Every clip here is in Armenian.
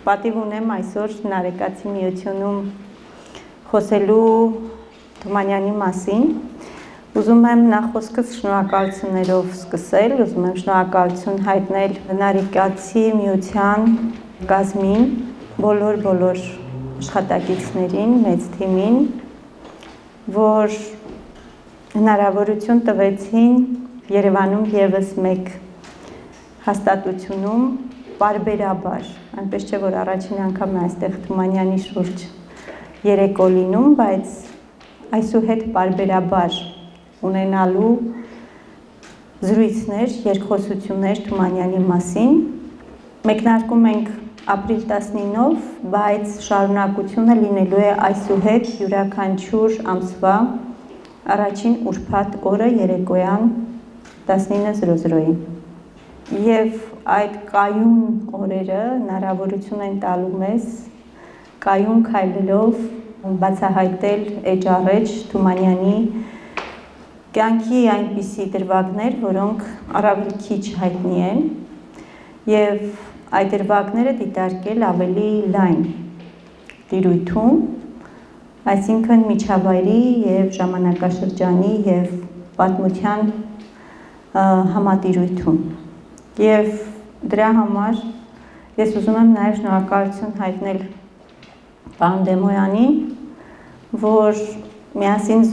պատիվ ունեմ այսօր Նարեկացի միությունում խոսելու Թումանյանի մասին։ Ուզում եմ նախոսքս շնորհակալություններով սկսել, ուզում եմ շնորհակալություն հայտնել Նարեկացի միության կազմին, բոլոր աշխատակիցներին, մեծ թիմին, որ հնարավորություն տվեցին Երևանում ևս մեկ հաստատությունում պարբերաբար, այնպես չէ, որ առաջին անգամ է այստեղ Թումանյանի շուրջ երեկո լինում, բայց այսուհետ պարբերաբար ունենալու զրույցներ, երկխոսություններ Թումանյանի մասին։ Մեկնարկում ենք ապրիլ 19-ով, բայց շարունակությունը լինելու է այսուհետ յուրաքանչյուր ամսվա առաջին ուրբաթ օրը երեկոյան 19:00-ին։ Եվ այդ կայուն օրերը հնարավորություն են տալու մեզ կայուն քայլելով բացահայտել էջ-առեջ Թումանյանի կյանքի այնպիսի դրվագներ, որոնք առավել քիչ հայտնի են, եւ այդ դրվագները դիտարկել ավելի լայն տիրույթում, այսինքն միջավայրի եւ ժամանակաշրջանի եւ պատմության համատիրույթում։ Եվ դրա համար ես ուզում եմ նաև շնորհակալություն հայտնել պարոն Դեմոյանին, որ միասին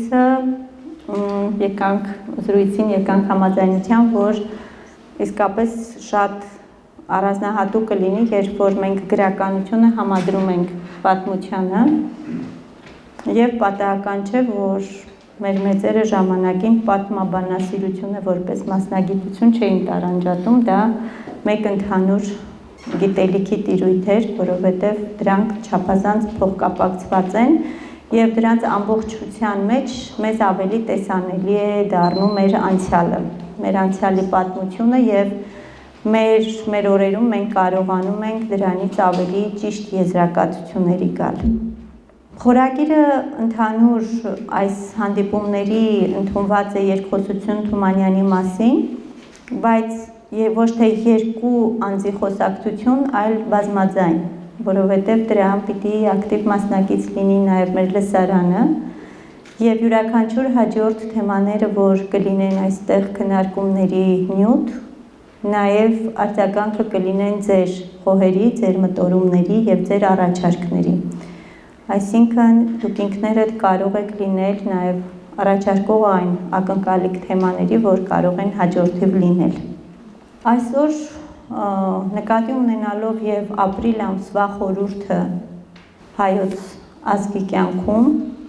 զրույցին եկանք համաձայնության, որ իսկապես շատ առանձնահատուկ կլինի, երբ որ մենք գրականությունը համադրում ենք պատմությանը, եւ պատահական չէ, որ մեր մեծերը ժամանակին պատմաբանասիրությունը որպես մասնագիտություն չէին տարանջատում, դա մեկ ընդհանուր գիտելիքի տիրույթ էր, որովհետև դրանք չափազանց փոխկապակցված են եւ դրանց ամբողջության մեջ մեզ ավելի տեսանելի է դառնում մեր անցյալը, մեր անցյալի պատմությունը եւ մեր օրերում մենք կարողանում ենք դրանից ավելի ճիշտ եզրակացությունների գալ։ Խորագիրը ընդհանուր այս հանդիպումների ընդունված է երկխոսություն Թումանյանի մասին, բայց ոչ թե երկու անձի խոսակցություն, այլ բազմաձայն, որովհետև դրան պիտի ակտիվ մասնակից լինի նաև մեր լսարանը, եւ յուրաքանչյուր հաջորդ թեմաները, որ կլինեն այստեղ քննարկումների նյութ, նաև արձագանքը կլինեն ձեր խոհերի, ձեր մտորումների եւ ձեր առաջարկների։ Այսինքն դուք ինքներդ կարող եք լինել նաև առաջարկող այն ակնկալիք թեմաների, որ կարող են հաջորդիվ լինել։ Այսօր նկատի ունենալով եւ ապրիլ ամսվա խորհուրդը հայոց ազգի կյանքում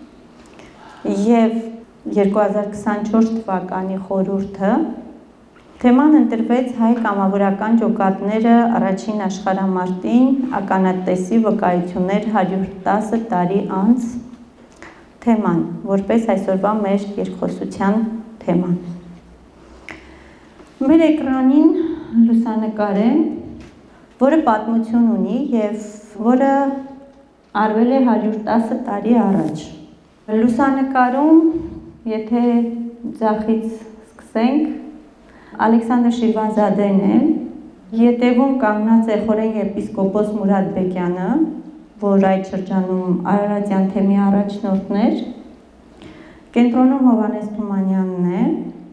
եւ 2024 թվականի խորհուրդը, թեման ընտրվեց հայ կամավորական ջոկատները առաջին աշխարհամարտին, ականատեսի վկայություններ 110 տարի անց թեման, որպես այսօրվա մեր երկխոսության թեման։ Մեր էկրանին լուսանկար է, որը պատմություն ունի եւ որը արվել է 110 տարի առաջ։ Լուսանկարում, եթե ձախից սկսենք, Ալեքսանդր Շիրվանզադեն է, ետևում կանգնած է խորեն եպիսկոպոս Մուրադ Բեկյանը, որ այդ շրջանում Արարատյան թեմի առաջնորդն էր, կենտրոնում Հովհաննես Թումանյանն է,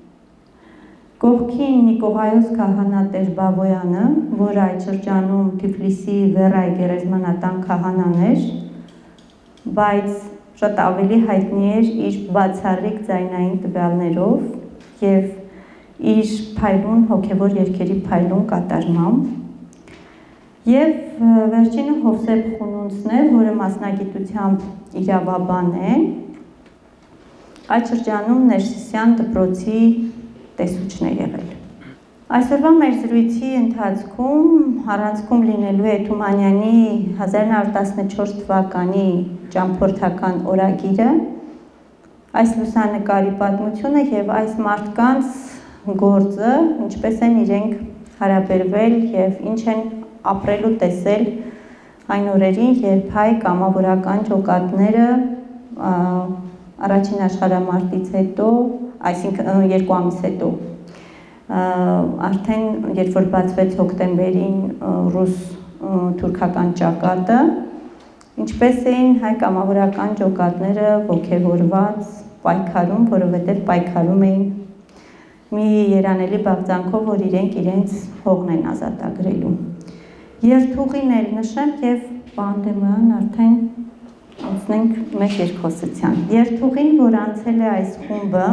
կողքին Նիկողայոս քահանա Տեր Բավոյանը, որ այդ շրջանում Թիֆլիսի Վերայ գերեզմանատան քահանան էր, բայց շատ ավելի հայտնի էր իր բացառիկ ձայնային տվյալներով եւ իր փայլուն հոգևոր երգերի փայլուն կատարմամբ, եւ վերջինը Հովսեփ Խունունցն է, որը մասնագիտությամբ իրավաբան է, այդ շրջանում Ներսիսյան դպրոցի տեսուչն է եղել։ Այսօրվա մեր զրույցի ընթացքում առանցքում լինելու է Թումանյանի 1914 թվականի ճամփորդական օրագիրը, այս լուսանկարի պատմությունը եւ այս մարդկանց գործը, ինչպես են իրենք հարաբերվել եւ ինչ են ապրել ու տեսել այն օրերին, երբ հայ կամավորական ջոկատները առաջին աշխարհամարտից հետո, այսինքն 2 ամիս հետո, արդեն երբ որ բացվեց հոկտեմբերին ռուս թուրքական ճակատը, ինչպես էին հայ կամավորական ջոկատները ոգևորված պայքարում, որովհետև պայքարում էին մի երանելի բաղձանքով, որ իրենց հողն են ազատագրելու։ Երթուղին էլ նշեմ և պանդեմյան արդեն անցնենք մեր երկխոսության։ Երթուղին, որ անցել է այս խումբը,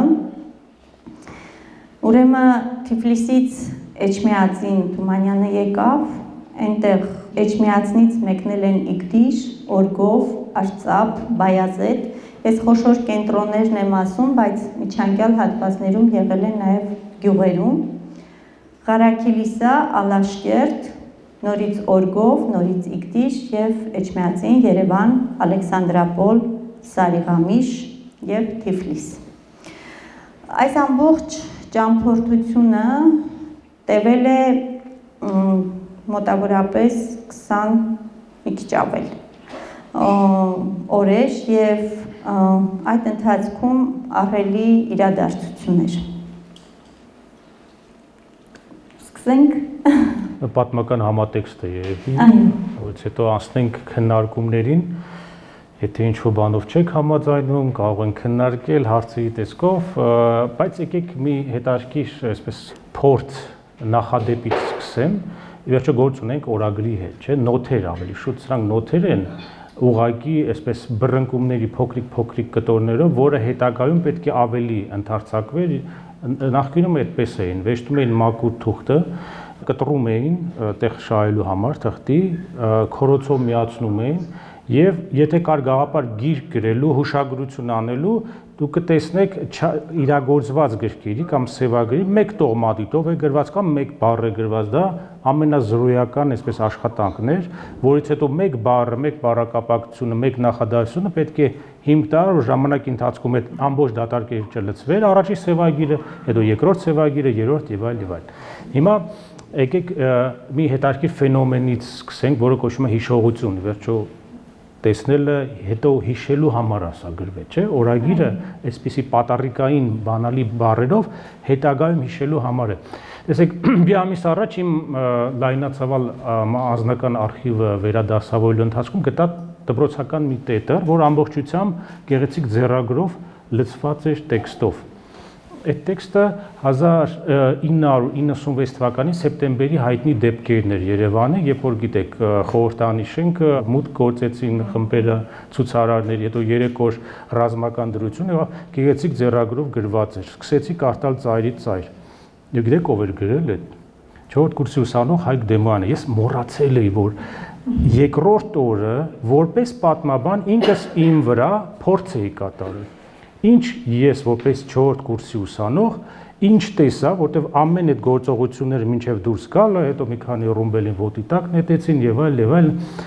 ուրեմն Թիֆլիսից Էջմիածին Թումանյանը եկավ, այնտեղ Էջմիածնից մեկնել են Իգդիշ, Օրգով, Արծապ, Բայազեդ, ես խոշոր կենտրոններն եմ ասում, բայց միջանկյալ հատվածներում եղել են նաև գյուղերում, Ղարաքիլիսա, Ալաշկերտ, նորից Օրգով, նորից Իգդիշ և Էջմիածին, Երևան, Ալեքսանդրապոլ, Սարիղամիշ և Թիֆլիս։ Այս ամբողջ ճամփորդությունը տևել է մոտավորապես 20 մի քիչ ավել օրեր և այդ ընթացքում ահռելի իրադարձություններ։ Սկսենք։ Պատմական համատեքստ է երևի, որից հետո անցնենք քննարկումներին, եթե ինչ-որ բանով չեք համաձայնում, կարող ենք քննարկել հարցերի տեսքով, բայց եկեք մի հետաքրքիր այսպես փորձ նախադեպից սկսեմ, ի վերջո գործ ունենք օրագրի հետ, չէ՞, նոթեր ավելի շուտ, սրանք նոթեր են ուղղակի այսպես բռնկումների փոքրիկ կտորներով, որը հետագայում պետք է ավելի ընդարձակվեր, նախկինում այդպես էին, վեշտում էին մաքուր թուղթը, կտրում էին տեղ շահելու համար թղթի, քորոցով միացնում էին եւ եթե կար գաղափար գիրք գրելու, հուշագրություն անելու, դուք կտեսնեք իրագործված գրքերի կամ սևագրի մեկ տողմատիտով է գրված կամ մեկ բառ է գրված, դա ամենազրոյական այսպես աշխատանքն էր, որից հետո մեկ բառը, մեկ բառակապակցությունը, մեկ նախադասությունը պետք է հիմք տար, որ ժամանակի ընթացքում այդ ամբողջ դատարկիչը լցվեր, առաջի սևագիրը, հետո երկրորդ սևագիրը, երրորդ եւ այլ եւ այլ։ Հիմա եկեք մի հետաքրքիր ֆենոմենից սկսենք, որը կոչվում է հիշողություն, վերջո տեսնելը հետո հիշելու համար ասա գրվել, չէ՞, օրագիրը այսպիսի պատարիկային բանալի բառերով հետագայում հիշելու համար է։ Տեսեք, մի ամիս առաջ իմ լայնածավալ անձնական արխիվը վերադասավորելու ընթացքում գտա դպրոցական մի տետր, որ ամբողջությամբ գեղեցիկ ձեռագրով լցված էր տեքստով։ Այդ տեքստը 1996 թվականի սեպտեմբերի հայտնի դեպքերն էր Երևանը, երբ որ գիտեք խորհրդանի շենքը մուտք գործեցին խմբերը, ցուցարարներ, հետո 3 օր ռազմական դրություն եղավ, գեղեցիկ ձեռագրով գրված էր։ Սկսեցի կարդալ ծայրից ծայր։ Եվ գիտեք ով էր գրել այդ 4-րդ կուրսի ուսանող Հայկ Դեմոյանը։ Ես մոռացել էի, որ երկրորդ օրը որպես պատմաբան ինքս իմ վրա փորձ էի կատարել։ Ինչ ես որպես 4-րդ կուրսի ուսանող, ինչ տեսա, որտեվ ամեն այդ գործողությունները մինչև դուրս գալը, հետո մի քանի ռումբելին ոտի տակ նետեցին եւ այլ,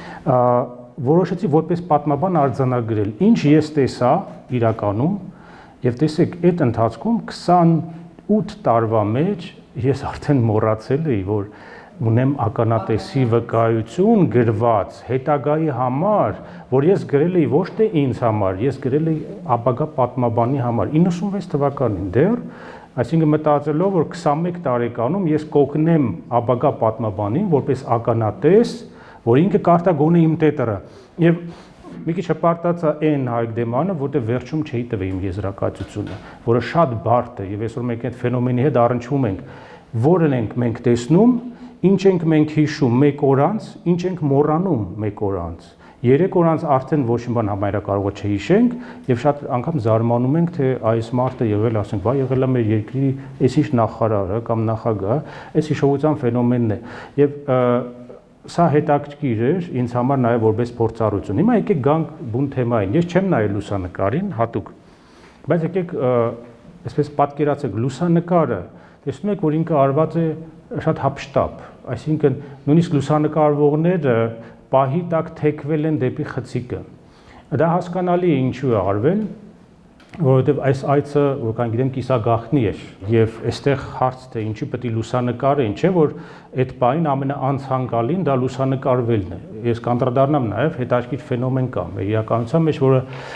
որոշեցի որպես պատմաբան արձանագրել, ինչ ես տեսա իրականում, եւ տեսեք, այդ ընթացքում 28 տարվա մեջ ես արդեն մոռացել էի, որ ունեմ ականատեսի վկայություն գրված հետագայի համար, որ ես գրել էի ոչ թե ինձ համար, ես գրել էի ապագա պատմաբանի համար 96 թվականին դեռ, այսինքն մտածելով, որ 21 տարեկանում ես կօգնեմ ապագա պատմաբանին որպես ականատես, որ ինքը կարդա գոնե իմ տետրը։ Եվ մի քիչ հպարտացա այն Հայկ Դեմոյանը, որտեղ վերջում չէի տվել իմ եզրակացությունը, որը շատ բարդ է, եւ այսօր մենք այդ ֆենոմենի հետ առնչվում ենք, որն ենք մենք տեսնում, ինչ ենք մենք հիշում մեկ օր անց, ինչ ենք մոռանում մեկ օր անց։ 3 օր անց արդեն ոչ մի բան համայնակարգը չհիշենք եւ շատ անգամ զարմանում ենք, թե այս մարդը եղել, ասենք, վայ, եղել է մեր երկրի այսիշ նախարարը կամ նախագահը, այս հիշողության ֆենոմենն է։ Եվ սա հետաքրքիր էր ինձ համար նաեւ որպես փորձառություն։ Հիմա եկեք գանք բուն թեմային։ Ես չեմ նայել լուսանկարին հատուկ, բայց եկեք այսպես պատկերացեք լուսանկարը, տեսնում եք, որ ինքը արված է շատ հապշտապ, այսինքն նույնիսկ լուսանկարվողները պահի տակ թեքվել են դեպի խցիկը։ Դա հասկանալի է ինչու է արվել, որովհետև այս այցը, որքան գիտեմ, կիսագաղտնի էր եւ այստեղ հարց թե ինչի պետք է լուսանկարեն, չէ՞ որ այդ պահին ամենաանցանկալին դա լուսանկարվելն է։ Ես կանդրադառնամ նաեւ հետաքրքիր ֆենոմեն կա մեր իրականության մեջ, որը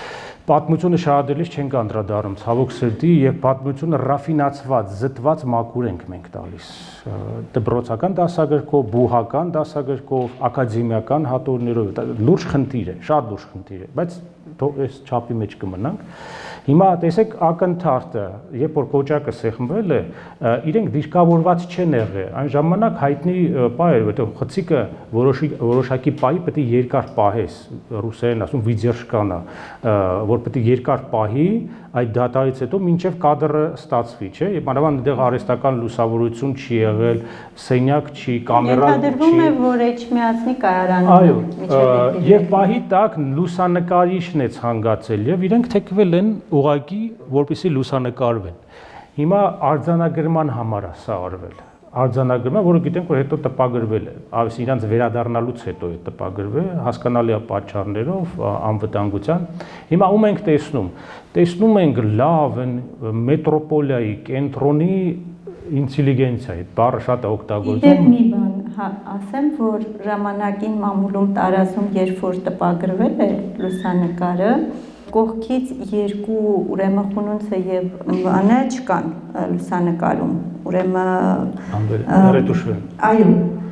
Պատմությունը շահադելիս չենք անդրադառնում ցավոք սրտի եւ պատմությունը ռաֆինացված, զտված մաքուր ենք մենք տալիս դպրոցական դասագրքով, բուհական դասագրքով, ակադեմիական հատորներով, լուրջ խնդիր է, շատ լուրջ խնդիր է, բայց այս չափի մեջ կմնանք։ Հիմա տեսեք ակնթարթը, երբ որ կոճակը սեղմվել է, իրենք դիրքավորված չեն եղել, այն ժամանակ հայտնի պահ էր, որտեղ խցիկը որոշակի պահի պետք է երկար պահես, ռուսերեն ասում վիդերշկանա, որ պետք է երկար պահի այդ դատարից հետո մինչև կադրը ստացվի, չէ՞, եւ մանավանդ այնտեղ արհեստական լուսավորություն չի եղել, սենյակ չի, կամերա չի։ Ենթադրվում է, որ Էջմիածնի կայարանում այո, եւ պահի տակ լուսանկարիչն է ցանկացել եւ իրենք թեքվել են ուղակի, որպեսզի լուսանկարվեն։ Հիմա արձանագրման համար է սա արվել։ Արձանագրումը, որը գիտենք, որ հետո տպագրվել է, այսինքն իրանց վերադառնալուց հետո է տպագրվել, հասկանալի է պատճառներով, անվտանգության։ Հիմա ում ենք տեսնում։ Տեսնում ենք լավ մետրոպոլիայի կենտրոնի ինտելիգենցիայի, բառը շատ է օգտագործում։ Իդեպ մի բան ասեմ, որ ժամանակին մամուլում տարածում, երբ որ տպագրվել է լուսանկարը, կողքից երկու ուրեմն խունունցը եւ բանը չկան լուսանկարում, ուրեմն ռետուշվել։ Այո,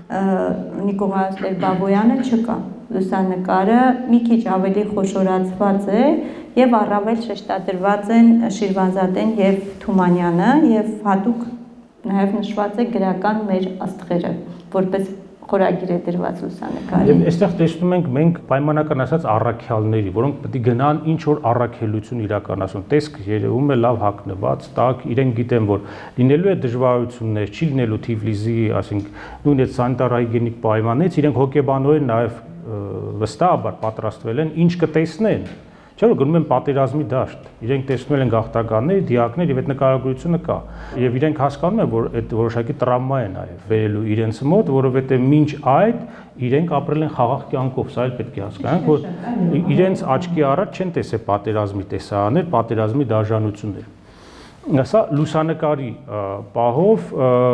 Նիկողայոս Տեր-Բաբոյանը չկա։ Լուսանկարը մի քիչ ավելի խոշորացված է եւ առավել շեշտադրված են Շիրվանզադեն եւ Թումանյանը եւ հատուկ նաեւ նշված է գրական մեր աստղերը, որպես խորագիր է դրված լուսանկարը։ Եվ այստեղ տեսնում ենք մենք պայմանական ասած առաքյալների, որոնք պետք է գնան ինչ որ առաքելություն իրականացնեն։ Տեսք երևում է լավ հագնված, տակ, իրենք գիտեն, որ լինելու է դժվարություններ, չի լինելու Թիֆլիսի, ասենք, նույն այդ սանիտար-հիգիենիկ պայմաններից, իրենք հոգեբանորեն նաև վստահաբար պատրաստվել են, ինչ կտեսնեն։ Չէ՞ որ գնում են պատերազմի դաշտ, իրենք տեսնել են գաղթականներ, դիակներ եւ այդ նկարագրությունը կա։ Եվ իրենք հասկանում են, որ այդ որոշակի տրավմա է նաեւ վերելու իրենց մոտ, որովհետեւ մինչ այդ իրենք ապրել են խաղաղ կյանքով, սա էլ պետք է հասկանանք, որ իրենց աչքի առաջ չեն տեսել պատերազմի տեսարաններ, պատերազմի դաշնություններ։ Սա լուսանկարի պահով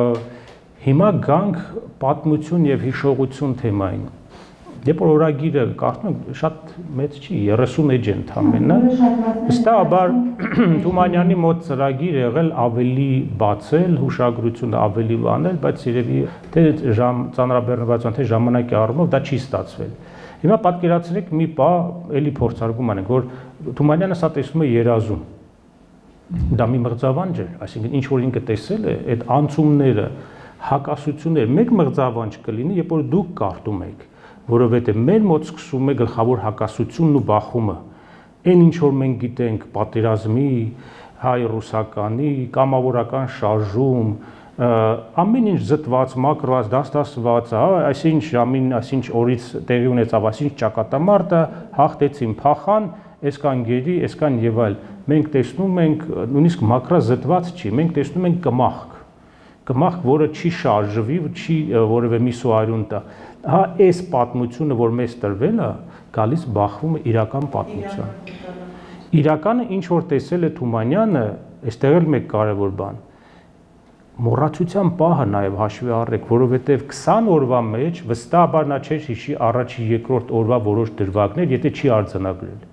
հիմա գանք պատմություն եւ հիշողություն թեմային։ Երբ որ օրագիրը կարդում եմ, շատ մեծ չի, 30 էջ ընդամենը, վստահաբար Թումանյանի մոտ ծրագիր եղել ավելի բացել, հուշագրությունը ավելի բանել, բայց երևի թե ծանրաբեռնվածության, թե ժամանակի առումով դա չի ստացվել։ Հիմա պատկերացրեք մի բան, էլի փորձարկում անենք, որ Թումանյանը սա տեսնում է երազում։ Դա մի մղձավանջ էր, այսինքն ինչ որ ինքը տեսել է, այդ անցումները, հակասությունները, մեկ մղձավանջ կլինի, երբ որ դուք կարդում եք, որովհետև մեր մոտ սկսում է գլխավոր հակասությունն ու բախումը։ Այն ինչ որ մենք գիտենք պատերազմի, հայ-ռուսականի, կամավորական շարժում, ամեն ինչ զտված, մակրված, դաստասված, այսինչ ժամին, այսինչ օրից տեղի ունեցավ, այսինչ ճակատամարտը, հաղթեցին, փախան, այսքան գերի, այսքան եւ այլ։ Մենք տեսնում ենք, նույնիսկ մակրազտված չի, մենք տեսնում ենք կմախք, որը չի շարժվի, չի որևէ միսուարյուն տա։ Հա այս պատմությունը, որ մեզ տրվել է, գալիս բախվում է իրական պատմության։ Իրականը ինչ որ տեսել է Թումանյանը, այստեղ էլ մեկ կարևոր բան։ Մոռացության պահը նաև հաշվի առեք, որովհետև 20 օրվա մեջ վստահաբար նա չէր հիշի առաջի երկրորդ օրվա որոշ դրվագներ, եթե չի արձանագրել։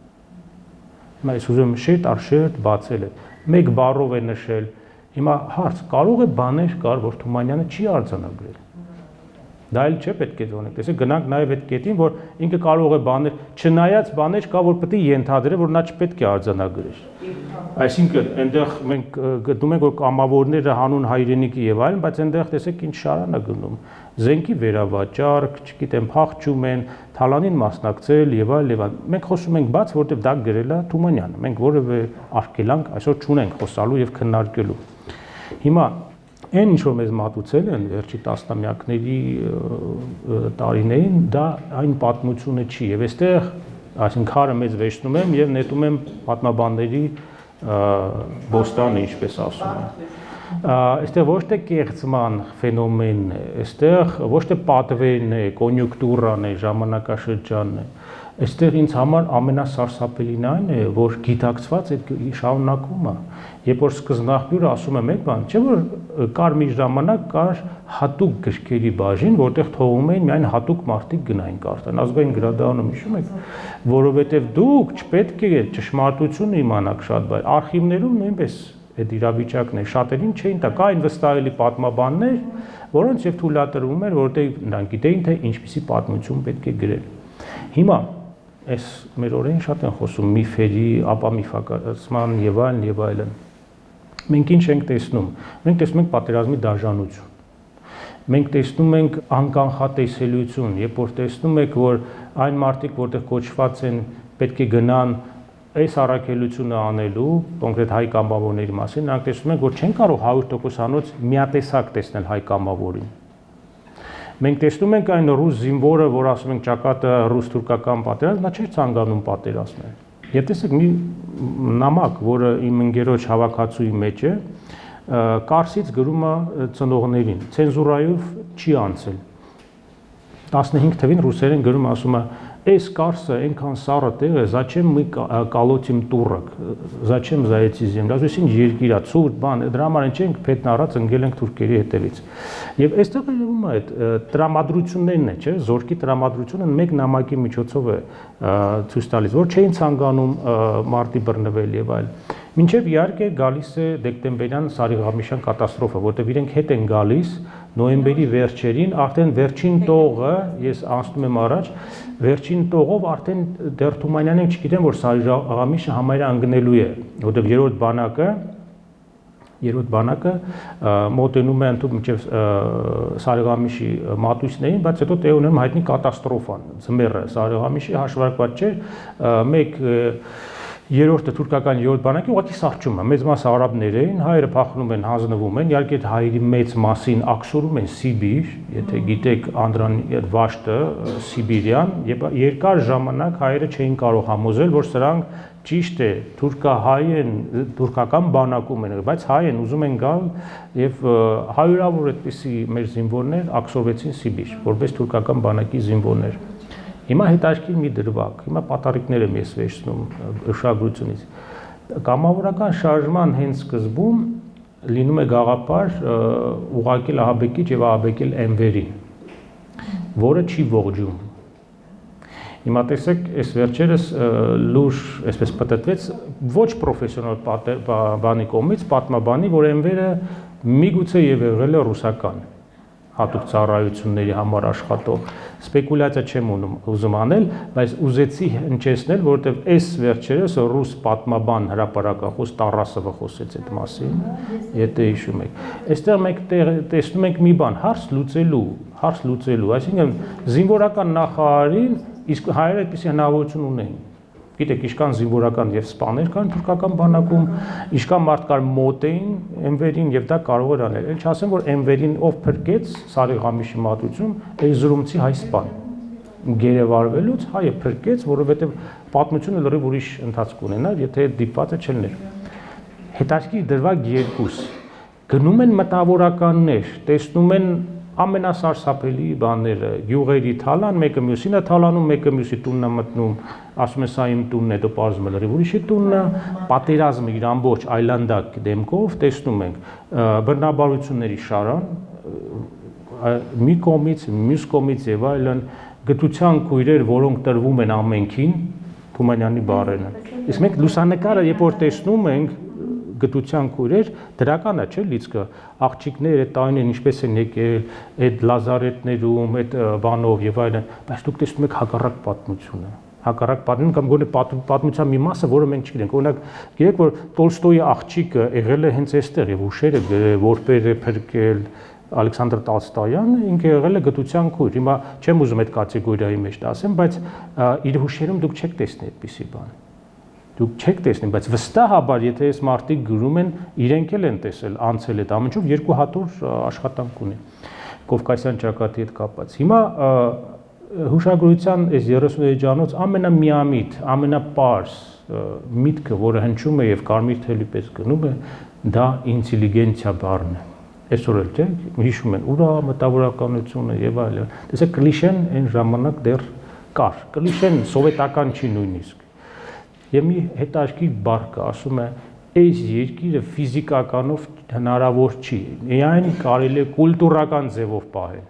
Հիմա ես ուզում եմ շերտ առ շերտ բացել է։ Մեկ բառով է նշել։ Հիմա հարց, կարող է բաներ կար, որ Թումանյանը չի արձանագրել։ Դա էլ չէ պետք է դոնենք, տեսեք, գնանք նաև այդ կետին, որ ինքը կարող է բաներ, չնայած բաներ կա, որ պետք է ենթադրել, որ նա չպետք է արձանագրեր։ Այսինքն, այնտեղ մենք գտնում ենք, որ կամավորները հանուն հայրենիքի եւ այլն, բայց այնտեղ տեսեք ինչ շարան է գնում։ Զենքի վերավաճառք, չգիտեմ, փախչում են, թալանին մասնակցել եւ այլ եւ այլ։ Մենք խոսում ենք բաց, որտեղ դա գրել է Թումանյանը։ Մենք որևէ արգելանք այսօր չունենք խոսալու եւ քննարկելու։ Հիմա այն ինչ որ մեզ մատուցել են վերջի տասնամյակների տարիներին, դա այն պատմությունը չի եւ այստեղ, այսինքն քարը մեծ վեճնում եմ եւ նետում եմ պատմաբանների բոստանը, ինչպես ասում են։ Այստեղ ոչ թե կեղծման ֆենոմենն է, այստեղ ոչ թե պատվերն է, կոնյունկտուրան է, ժամանակաշրջանն է։ Այստեղ ինձ համար ամենասարսափելին այն է, որ գիտակցված այդ շարունակումը, երբ որ սկզբնաղբյուրը ասում է մեկ բան, չէ՞ որ կար մի ժամանակ կար հատուկ գրքերի բաժին, որտեղ թողում էին միայն հատուկ մարդիկ գնային կարդան։ Ազգային գրադարանում հիշում եք, որովհետև դուք չպետք է ճշմարտությունը իմանաք շատ բան։ Արխիվներում նույնպես այդ իրավիճակն է, շատերին չէին տա, կային վստահելի պատմաբաններ, որոնց եւ թույլատրվում էր, որտեղ նրանք գիտեին, թե ինչպիսի պատմություն պետք է գրել։ Հիմա այս մեր օրերին շատ են խոսում միֆերի, ապամիֆակացման եւ այլն եւ այլն։ Մենք ինչ ենք տեսնում։ Մենք տեսնում ենք պատերազմի դաժանություն։ Մենք տեսնում ենք անկանխատեսելիություն, երբ որ տեսնում եք, որ այն մարդիկ, որտեղ կոչված են, պետք է գնան այս առաքելությունը անելու, կոնկրետ հայ կամավորների մասին, նրանք տեսնում են, որ չեն կարող 100%-անոց միատեսակ տեսնել հայ կամավորին։ Մենք տեսնում ենք այն ռուս զինվորը, որ ասում ենք ճակատը ռուս-թուրքական պատերազմ, նա չէր ցանկանում պատերազմել։ Եվ տեսեք մի նամակ, որը իմ ընկերոջ հավաքածուի մեջ է, Կարսից գրում է ծնողներին, ցենզուրայով չի անցել։ 15 թվին ռուսերեն գրում ասում է. «Այս Կարսը այնքան սառը տեղ է, зачем мы колотим турок, зачем за эти земли, ասում երկիր է, ցուրտ բան, դրա համար չենք փետն առած ընկել ենք թուրքերի հետևից»։ Եվ այստեղ երևում է այդ տրամադրություններն է, չէ՞, զորքի տրամադրությունը մեկ նամակի միջոցով է ցույց տալիս, որ չէին ցանկանում մարտի բռնվել եւ այլն։ Մինչև իհարկե գալիս է դեկտեմբերյան Սարիղամիշյան կատաստրոֆը, որտեղ իրենք հետ են գալիս նոյեմբերի վերջերին, արդեն վերջին տողը, ես անցնում եմ առաջ, վերջին տողով արդեն դեռ Թումանյանին չգիտեմ, որ Սարիղամիշը համարյա ընկնելու է, որտեղ երրորդ բանակը մոտենում է ընդհանուր մինչև Սարիղամիշի մատույցներին, բայց հետո տեղ ունենում հայտնի կատաստրոֆան, ձմեռը Սարիղամիշի հաշվարկված չէր, մեկ երրորդը թուրքական երրորդ բանակի ուղղակի սառչում է, մեծ մասը արաբներ էին, հայերը փախնում են, հանձնվում են, իհարկե հայերի մեծ մասին աքսորում են Սիբիր, եթե գիտեք Անդրանի Վաշտը, Սիբիրյան, եւ երկար ժամանակ հայերը չէին կարող համոզել, որ սրանք ճիշտ է, թուրքահայ են, թուրքական բանակում են, բայց հայ են, ուզում են գալ եւ հարյուրավոր այդպիսի մեր զինվորներ աքսորվեցին Սիբիր, որպես թուրքական բանակի զինվորներ։ Հիմա հետաքրքիր մի դրվագ, հիմա պատառիկներ եմ ես վերցնում ուշագրությունից։ Կամավորական շարժման հենց սկզբում լինում է գաղափար ուղղակել ահաբեկիչ եւ ահաբեկել Էնվերին, որը չի ողջում։ Հիմա տեսեք, այս վերջերս լուրջ, այսպես պատտվեց, ոչ պրոֆեսիոնալ բանի կողմից պատմաբանի, որ Էնվերը միգուցե եւ եղել է ռուսական հատուկ ծառայությունների համար աշխատող սպեկուլյացիա չեմ ուզում անել, բայց ուզեցի հնչեցնել, որովհետև այս վերջերս ռուս պատմաբան հրապարակախոս Տարասովը խոսեց այդ մասին, եթե հիշում եք։ Այստեղ մենք տեսնում ենք մի բան, հարց լուծելու, այսինքն զինվորական նախարարին իսկ հայերը այդպիսի հնարավորություն ունեն։ Գիտեք, իշքան զինվորական եւ սպաներ կան թուրքական բանակում, իշքան մարդ կար մոտ էին Էնվերին եւ դա կարող էր անել։ Էլ չասեմ, որ Էնվերին ով փրկեց Սարիղամիշի մատուցում, Էրզրումցի հայ սպան։ Գերեվարվելուց հայը փրկեց, որովհետեւ պատմությունը լրիվ ուրիշ ընթացք ունենար, եթե դիպվածը չլներ։ Հետաքրքիր դրվագ 2 գնում են մտավորականներ, տեսնում են ամենասարսափելի բաները, գյուղերի թալան, մեկը մյուսին է թալանում, մեկը մյուսի տունն է մտնում, ասում է սա իմ տունն է, դու պարզում ես լրիվ ուրիշի տունն է, պատերազմը իր ամբողջ այլանդակ դեմքով տեսնում ենք բռնաբարությունների շարան, մի կողմից, մյուս կողմից եւ այլն, գտության քույրեր, որոնք տրվում են ամենքին, Թումանյանի բառերն են։ Իսկ մենք լուսանկարը երբ որ տեսնում ենք գտության քույրեր, դրական է, չէ՞, լիցքը, աղջիկներ, այդ տարիներին ինչպես են եկել, այդ լազարետներում, այդ բանով եւ այլն, բայց դուք տեսնում եք հակառակ պատմությունը։ Հակառակ պատմություն կամ գոնե պատմության մի մասը, որը մենք չգիտենք։ Օրինակ, գիտեք, որ Տոլստոյի աղջիկը եղել է հենց այստեղ եւ ուշերը որպեր է փրկել Ալեքսանդր Տոլստոյանը, ինքը եղել է գտության քույր։ Հիմա չեմ ուզում այդ կատեգորիայի մեջ ասեմ, բայց իր հուշերում դուք չեք տեսնի այդպիսի բան։ Դուք չեք տեսնի, բայց վստահաբար, եթե այս մարդիկ գրում են, իրենք էլ են տեսել, անցել այդ ամենով, երկու հատոր աշխատանք ունի Կովկասյան ճակատի հետ կապված։ Հիմա հուշագրության այս 30 էջանոց ամենամիամիտ, ամենապարզ միտքը, որը հնչում է եւ կարմիր թելի պես գնում է, դա ինտելիգենցիա բառն է։ Այսօր էլ չէ, հիշում են ուրա մտավորականությունը եւ այլն։ Տեսեք, կլիշեն այն ժամանակ դեռ կար։ Կլիշեն սովետական չի նույնիսկ։ Եվ մի հետաքրքիր բառ կա, ասում է, այս երկիրը ֆիզիկականով հնարավոր չի, միայն կարելի է կուլտուրական ձևով պահել։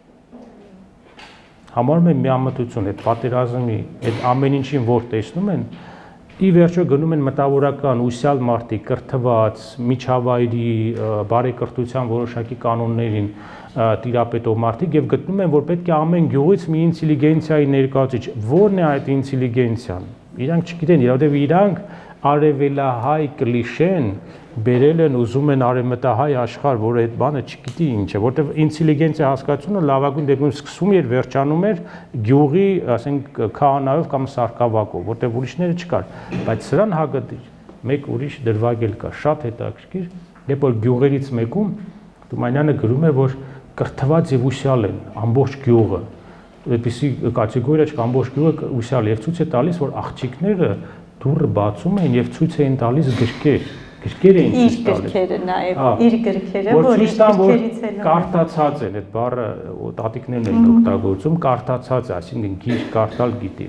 Համարում են միամտություն, այդ պատերազմի, այդ ամեն ինչին, որ տեսնում են, ի վերջո գնում են մտավորական, ուսյալ մարդիկ, կրթված, միջավայրի, բարեկրթության որոշակի կանոններին տիրապետող մարդիկ եւ գտնում են, որ պետք է ամեն գյուղից մի ինտելիգենցիայի ներկայացուցիչ, որն է այդ ինտելիգենցիան։ Իրանք չգիտեն, իրավաբար իրանք արևելահայ կլիշեն բերել են, ուզում են արևմտահայ աշխարհ, որը այդ բանը չգիտի ինչ է, որտեղ ինտելիգենցիա հասկացությունը լավագույն դեպքում սկսում էր, վերջանում էր գյուղի, ասենք, քահանայով կամ սարկավակով, որտեղ ուրիշները չկար, բայց սրան հագտիր մեկ ուրիշ դրվագել կա, շատ հետաքրքիր, երբ որ գյուղերից մեկում Թումանյանը գրում է, որ կրթված եւ ուսյալ են ամբողջ գյուղը, այդպիսի կատեգորիա չկա, ամբողջ գյուղը ուսյալ եւ ցույց է տալիս, որ աղջիկները դուռը բացում են եւ ցույց էին տալիս գրքեր էին ցույց տալիս։ Իր գրքերը նաեւ, իր գրքերը, որ իր գրքերից են կարդացած են, այդ բառը տատիկներն են օգտագործում, կարդացած, այսինքն գիրք կարդալ գիտի։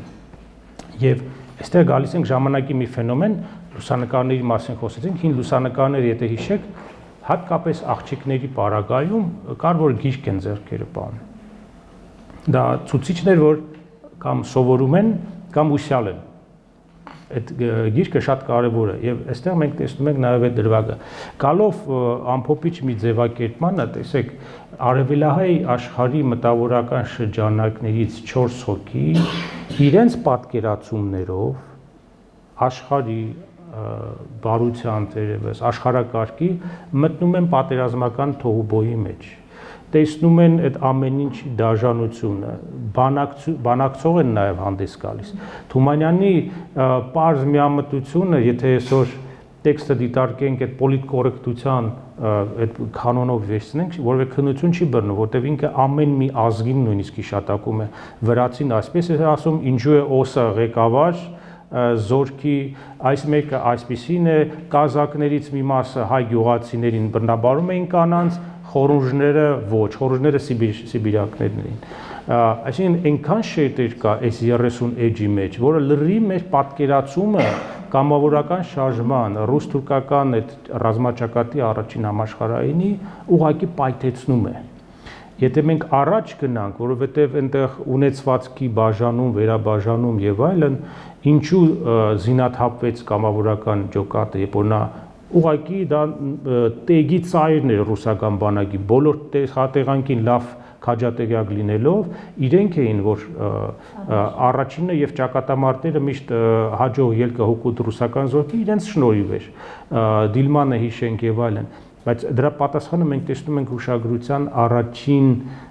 Եվ այստեղ գալիս ենք ժամանակի մի ֆենոմեն, լուսանկարների մասին խոսեցինք, հին լուսանկարները, եթե հիշեք, հատկապես աղջիկների պարագայում կար, որ գիրք են ձեռքերը պահում։ Դա ցուցիչներ, որ կամ սովորում են, կամ ուսյալ են։ Այդ գիրքը շատ կարևոր է եւ այստեղ մենք տեսնում ենք նաեւ այդ դրվագը։ Գալով ամփոփիչ մի ձևակերպմանը, տեսեք, արևելահայ աշխարհի մտավորական շրջանակներից 4 հոգի իրենց պատկերացումներով աշխարհի բարության տերևս, աշխարհակարգի մտնում են պատերազմական թողուբոյի մեջ։ Տեսնում են այդ ամեն ինչի դաժանությունը, բանակցող են նաև հանդես գալիս։ Թումանյանի պարզ միամտությունը, եթե այսօր տեքստը դիտարկենք այդ պոլիտկորեկտության այդ կանոնով վերցնենք, որովհետեւ քննություն չի բռնում, որտեւ ինքը ամեն մի ազգին նույնիսկ հիշատակում է վրացին այսպես է ասում, ինչու է օսը ղեկավար, զորքի այս մեկը այսպիսին է, կազակներից մի մասը հայ գյուղացիներին բռնաբարում էին կանանց, խորուժները ոչ, խորուժները սիբիրյակներն էին։ Այսինքն այնքան շերտեր կա այս 30 էջի մեջ, որը լրի մեր պատկերացումը կամավորական շարժման, ռուս-թուրքական այդ ռազմաճակատի առաջին համաշխարհայինի ուղղակի պայթեցնում է։ Եթե մենք առաջ գնանք, որովհետև այնտեղ ունեցվածքի բաժանում, վերաբաժանում եւ այլն, ինչու զինաթափվեց կամավորական ջոկատը, երբ որ նա ուղղակի դա տեգի ծայրն էր ռուսական բանակի, բոլոր տեղանքին լավ քաջատեղյակ լինելով, իրենք էին, որ առաջինը եւ ճակատամարտերը միշտ հաջող ելքը հոգուտ ռուսական զորքի իրենց շնորհիվ էր, Դիլմանը հիշենք եւ այլն, բայց դրա պատասխանը մենք տեսնում ենք հուշագրության առաջին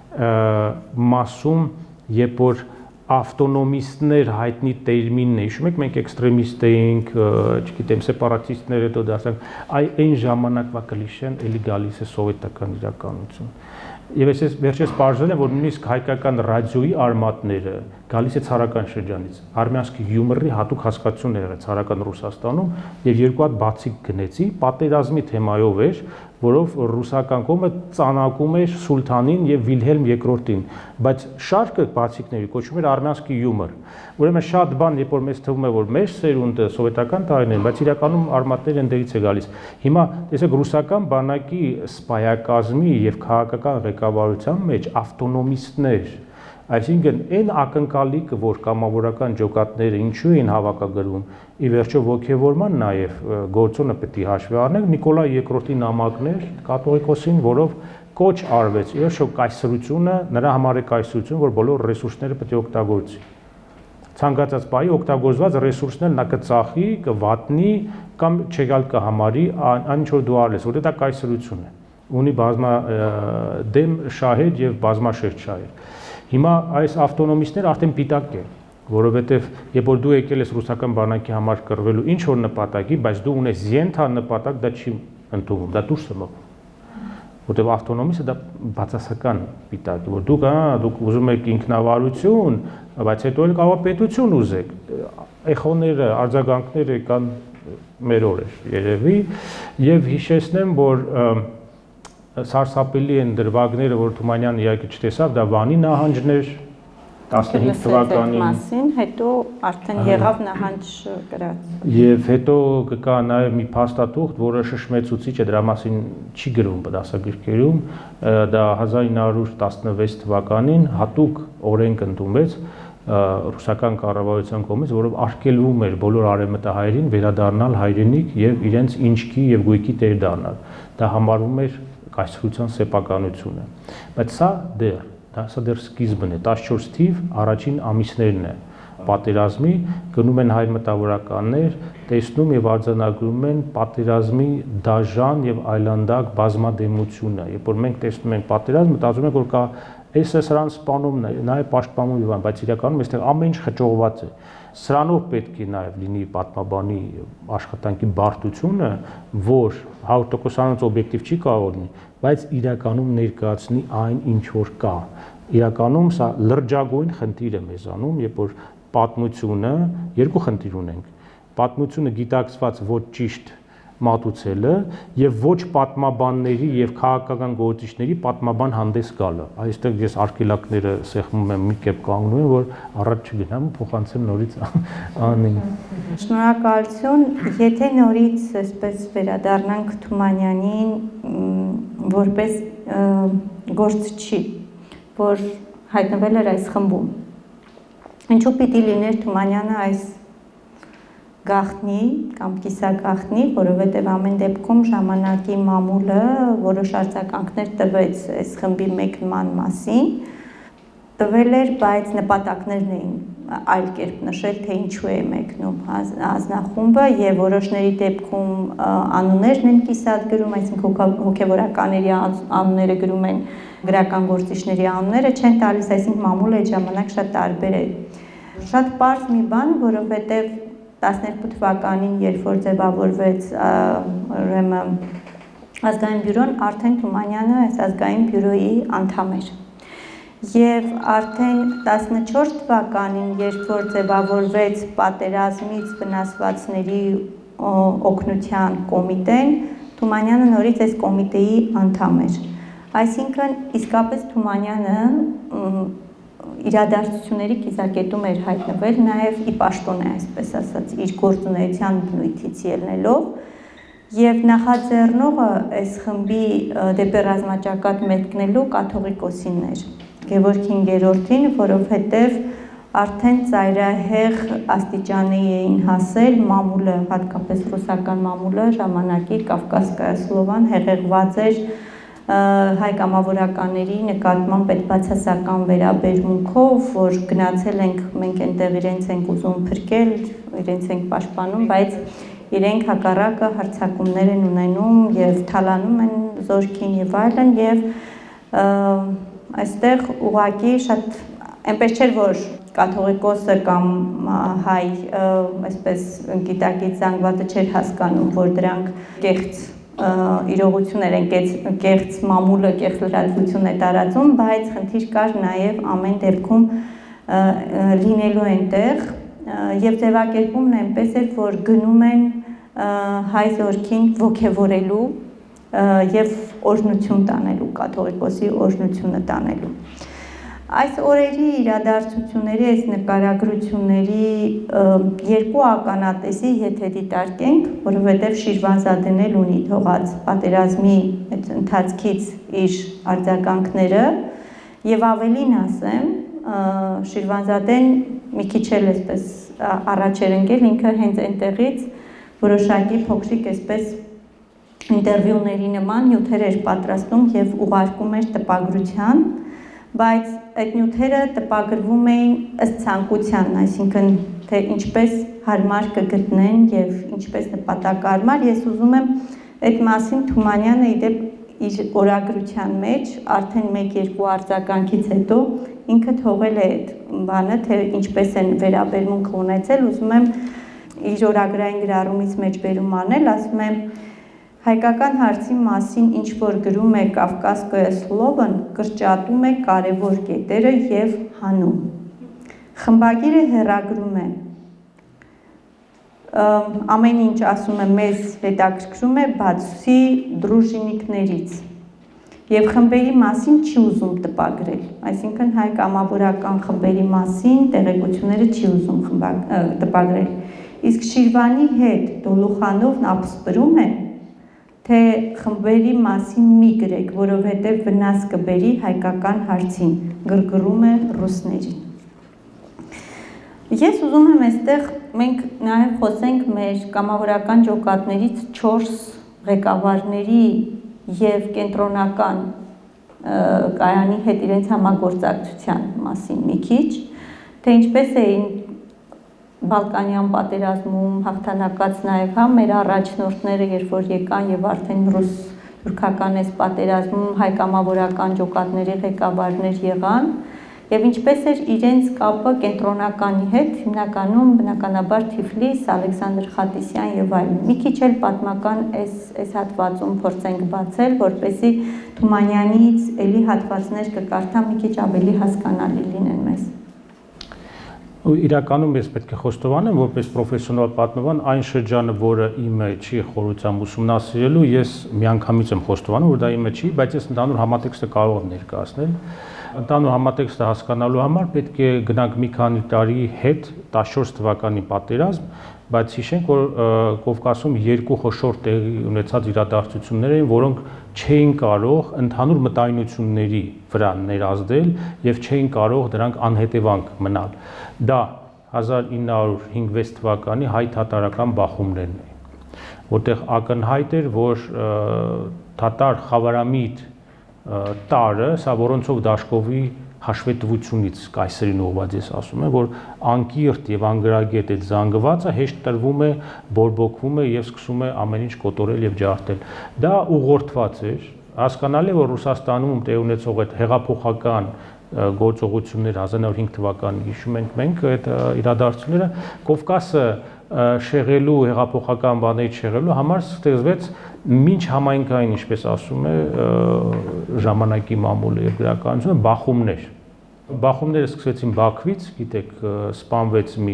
մասում, երբ որ ավտոնոմիստներ հայտնի տերմինն է, հիշում եք, մենք էքստրեմիստ էինք, չգիտեմ, սեպարատիստներ հետո դարձանք, այն ժամանակվա կլիշեն էլի գալիս է սովետական իրականություն։ Եվ ես վերջերս պարզել եմ, որ նույնիսկ հայկական ռադիոյի արմատները գալիս է ցարական շրջանից։ Արմյանսկի հյումորի հատուկ հասկացություն է եղել ցարական Ռուսաստանում եւ երկու հատ բացիկ գնեցի, պատերազմի թեմայով էր, որով ռուսական կողմը ծանակում էր Սուլթանին եւ Վիլհելմ II-ին, բայց շարքը բացիկների կոչվում էր արմյանսկի հյումոր։ Ուրեմն շատ բան, երբ որ մեզ թվում է, որ մեր սերունդը սովետական տարիներին, բայց իրականում արմատները ընդերից է գալիս։ Հիմա տեսեք ռուսական բանակի սպայակազմի եւ քաղաքական ղեկավարության մեջ ավտոնոմիստներ, այսինքն այն ակնկալիքը, որ կամավորական ջոկատները ինչու էին հավաքագրվում, ի վերջո ոգևորման նաև գործոնը պետք է հաշվի առնենք Նիկոլայ II-ի նամակներ կաթողիկոսին, որով կոչ արվեց ի վերջո կայսրությունը, նրա համար է կայսրություն, որ բոլոր ռեսուրսները պետք է օգտագործի։ Ցանկացած բայի օգտագործված ռեսուրսներն նա կծախի, կվատնի կամ չեկալ կհամարի, այն ինչ որ դու արես, որտեղ դա կայսրություն է։ Ունի բազմադեմ շահեր եւ բազմաշերտ շահեր։ Հիմա այս ավտոնոմիստները արդեն պիտակ են, որովհետև երբ որ դու եկել ես ռուսական բանակի համար կռվելու ինչ որ նպատակի, բայց դու ունես ենթա նպատակ, դա չի ընդունվում, դա դուրս է մղում։ որտեղ ավտոնոմիստը դա բացասական պիտակ է, որ դուք ուզում եք ինքնավարություն, բայց հետո էլ կարող է պետություն ուզեք։ Էխոները, արձագանքները կան մեր օրեր երևի, եւ հիշեցնեմ, որ սարսափելի են դրվագները, որ Թումանյանը իհարկե չտեսավ, դա Վանի նահանջներ 15 թվականին մասին, հետո արդեն եղավ նահանջ գրած։ Եվ հետո կկա նաև մի փաստաթուղթ, որը շշմեցուցիչ է, դրա մասին չի գրվում դասագրքերում, դա 1916 թվականին հատուկ օրենք ընդունվեց ռուսական կառավարության կողմից, որով արգելվում էր բոլոր արևմտահայերին վերադառնալ հայրենիք եւ իրենց ինչքի եւ գույքի տեր դառնալ։ Դա համարվում էր կայսրության սեփականությունը։ Բայց սա դեռ սկիզբն է, 14 թիվ առաջին ամիսներն է պատերազմի, գնում են հայ մտավորականներ, տեսնում եւ արձանագրում են պատերազմի դաժան եւ այլանդակ բազմադեմությունը։ Երբ որ մենք տեսնում ենք պատերազմը, մտածում ենք, որ կա սրանց սպանում է, նաև պաշտպանում եւ այն, բայց իրականում այստեղ ամեն ինչ խճողված է։ Սրանով պետք է նաև լինի պատմաբանի աշխատանքի բարդությունը, որ 100%-անոց օբյեկտիվ չի կարող լինի, բայց իրականում ներկայացնի այն, ինչ որ կա։ Իրականում սա լրջագույն խնդիր է մեզանում, երբ որ պատմությունը երկու խնդիր ունենք։ Պատմությունը գիտակցված ոչ ճիշտ մատուցելը եւ ոչ պատմաբանների եւ քաղաքական գործիչների պատմաբան հանդես գալը։ Այստեղ ես արկելակները սեղմում եմ մի կերպ կանգնում եմ, որ առաջ չգնամ ու փոխանցեմ նորից անին։ Շնորհակալություն, եթե նորից այսպես վերադառնանք Թումանյանին որպես գործչի, որ հայտնվել էր այս խմբում։ Ինչու պիտի լիներ Թումանյանը այս գաղտնի կամ կիսագաղտնի, որովհետև ամեն դեպքում ժամանակի մամուլը որոշ արձագանքներ տվեց այս խմբի մեկնման մասին, տվել էր, բայց նպատակներն էին այլ կերպ նշել, թե ինչու է մեկնում հանձնախումբը եւ որոշների դեպքում անուններն են կիսատ գրում, այսինքն հոգեվորականների անունները գրում են, գրական գործիչների անունները չեն տալիս, այսինքն մամուլը այդ ժամանակ շատ տարբեր է։ Շատ պարզ մի բան, որովհետև 12 թվականին, երբ որ ձևավորվեց ուրեմն ազգային բյուրոն, արդեն Թումանյանը այս ազգային բյուրոյի անդամ էր։ Եվ արդեն 14 թվականին, երբ որ ձևավորվեց պատերազմից վնասվածների օգնության կոմիտեն, Թումանյանը նորից այս կոմիտեի անդամ էր։ Այսինքն իսկապես Թումանյանը իրադարձությունների կիզակետում էր հայտնվել, նաև ի պաշտոն է, այսպես ասած, իր գործունեության բնույթից ելնելով, եւ նախաձեռնողը այս խմբի դեպի ռազմաճակատ մեկնելու կաթողիկոսին էր, Գևորգ 5-րդին, որովհետեւ արդեն ծայրահեղ աստիճանի էին հասել մամուլը, հատկապես ռուսական մամուլը, ժամանակի Կավկասկայա Սլովան հեղեղված էր հայ կամավորականների նկատմամբ այդ բացասական վերաբերմունքով, որ գնացել ենք, մենք այնտեղ իրենց ենք ուզում փրկել, իրենց ենք պաշտպանում, բայց իրենք հակառակը հարձակումներ են ունենում եւ թալանում են զորքին եւ այլն եւ այստեղ ուղղակի շատ այնպես չէր, որ կաթողիկոսը կամ հայ այսպես գիտակից զանգվածը չէր հասկանում, որ դրանք կեղծ իրողություններ են, կեղծ մամուլը, կեղծ լրատվություն է տարածում, բայց խնդիր կար նաև ամեն դեպքում լինելու այնտեղ եւ ձևակերպումն այնպես էր, որ գնում են հայ զորքին ոգևորելու եւ օրհնություն տանելու, կաթողիկոսի օրհնությունը տանելու։ Այս օրերի իրադարձությունների, այս նկարագրությունների երկու ականատեսի եթե դիտարկենք, որովհետև Շիրվանզադեն էլ ունի թողած պատերազմի ընթացքից իր արձագանքները եւ ավելին ասեմ, Շիրվանզադեն մի քիչ էլ այսպես առաջ էր ընկել, ինքը հենց այնտեղից որոշակի փոքրիկ այսպես ինտերվյուների նման նյութեր էր պատրաստում եւ ուղարկում էր տպագրության, բայց այդ նյութերը տպագրվում էին ըստ ցանկության, այսինքն թե ինչպես հարմար կգտնեն եւ ինչպես նպատակարար, ես ուզում եմ այդ մասին Թումանյանը իդեպ իր օրագրության մեջ արդեն 1-2 արձագանքից հետո ինքը թողել է այդ բանը, թե ինչպես են վերաբերմունք ունեցել, ուզում եմ իր օրագրային գրառումից մեջ բերում անել, ասում եմ Հայկական հարցի մասին ինչ որ գրում է Կավկասկոյե Սլովն, կրճատում է կարևոր կետերը եւ հանում։ Խմբագիրը հեռագրում է ամեն ինչ ասում է մեզ հետաքրքրում է բացի դրուժինիկներից եւ խմբերի մասին չի ուզում տպագրել, այսինքն հայ կամավորական խմբերի մասին տեղեկությունները չի ուզում տպագրել։ Իսկ Շիրվանի հետ Դոլուխանովն ապսպրում է, թե խմբերի մասին մի գրեք, որովհետև վնաս կբերի հայկական հարցին, գրգռում է ռուսներին։ Ես ուզում եմ այստեղ մենք նաև խոսենք մեր կամավորական ջոկատներից 4 ղեկավարների եւ կենտրոնական կայանի հետ իրենց համագործակցության մասին մի քիչ, թե ինչպես էին Բալկանյան պատերազմում հաղթանակած նաև հա մեր առաջնորդները, երբ որ եկան եւ արդեն ռուս-թուրքական այս պատերազմում հայ կամավորական ջոկատների ղեկավարներ եղան, եւ ինչպես էր իրենց կապը կենտրոնականի հետ, հիմնականում բնականաբար Թիֆլիս, Ալեքսանդր Խատիսյան եւ այլն։ Մի քիչ էլ պատմական այս հատվածում փորձենք բացել, որպեսզի Թումանյանից էլի հատվածներ կկարդամ մի քիչ ավելի հասկանալի լինեն մեզ։ Իրականում ես պետք է խոստովանեմ, որպես պրոֆեսիոնալ պատմաբան, այն շրջանը, որը իմը չի խորությամբ ուսումնասիրելու, ես միանգամից եմ խոստովանում, որ դա իմը չի, բայց ես ընդհանուր համատեքստը կարող եմ ներկայացնել։ Ընդհանուր համատեքստը հասկանալու համար պետք է գնանք մի քանի տարի հետ 14 թվականի պատերազմ, բայց հիշենք, որ Կովկասում երկու խոշոր տեղի ունեցած իրադարձություններ էին, որոնք չէին կարող ընդհանուր մտայնությունների վրա ներազդել եւ չէին կարող դրանք անհետևանք մնալ։ Դա 1905-6 թվականի հայ-թաթարական բախումներն էին, որտեղ ակնհայտ էր, որ թաթար խավարամիտ տարը, սա որոնցով Դաշկովի հաշվետվությունից կայսերին ուղղված ես ասում եմ, որ անկիրթ եւ անգրագետ այդ զանգվածը հեշտ տրվում է, բորբոքվում է եւ սկսում է ամեն ինչ կոտորել եւ ջարդել։ Դա ուղղորդված էր, հասկանալի է, որ Ռուսաստանում տեղ ունեցող այդ հեղափոխական գործողություններ 1905 թվականին հիշում ենք մենք այդ իրադարձությունները Կովկասը շեղելու հեղափոխական բաների շեղելու համար ստեղծվեց մինչ համայնքային, ինչպես ասում է ժամանակի մամուլը եւ գրականությունը բախումներ։ Բախումները սկսվեցին Բաքվից, գիտեք, սպանվեց մի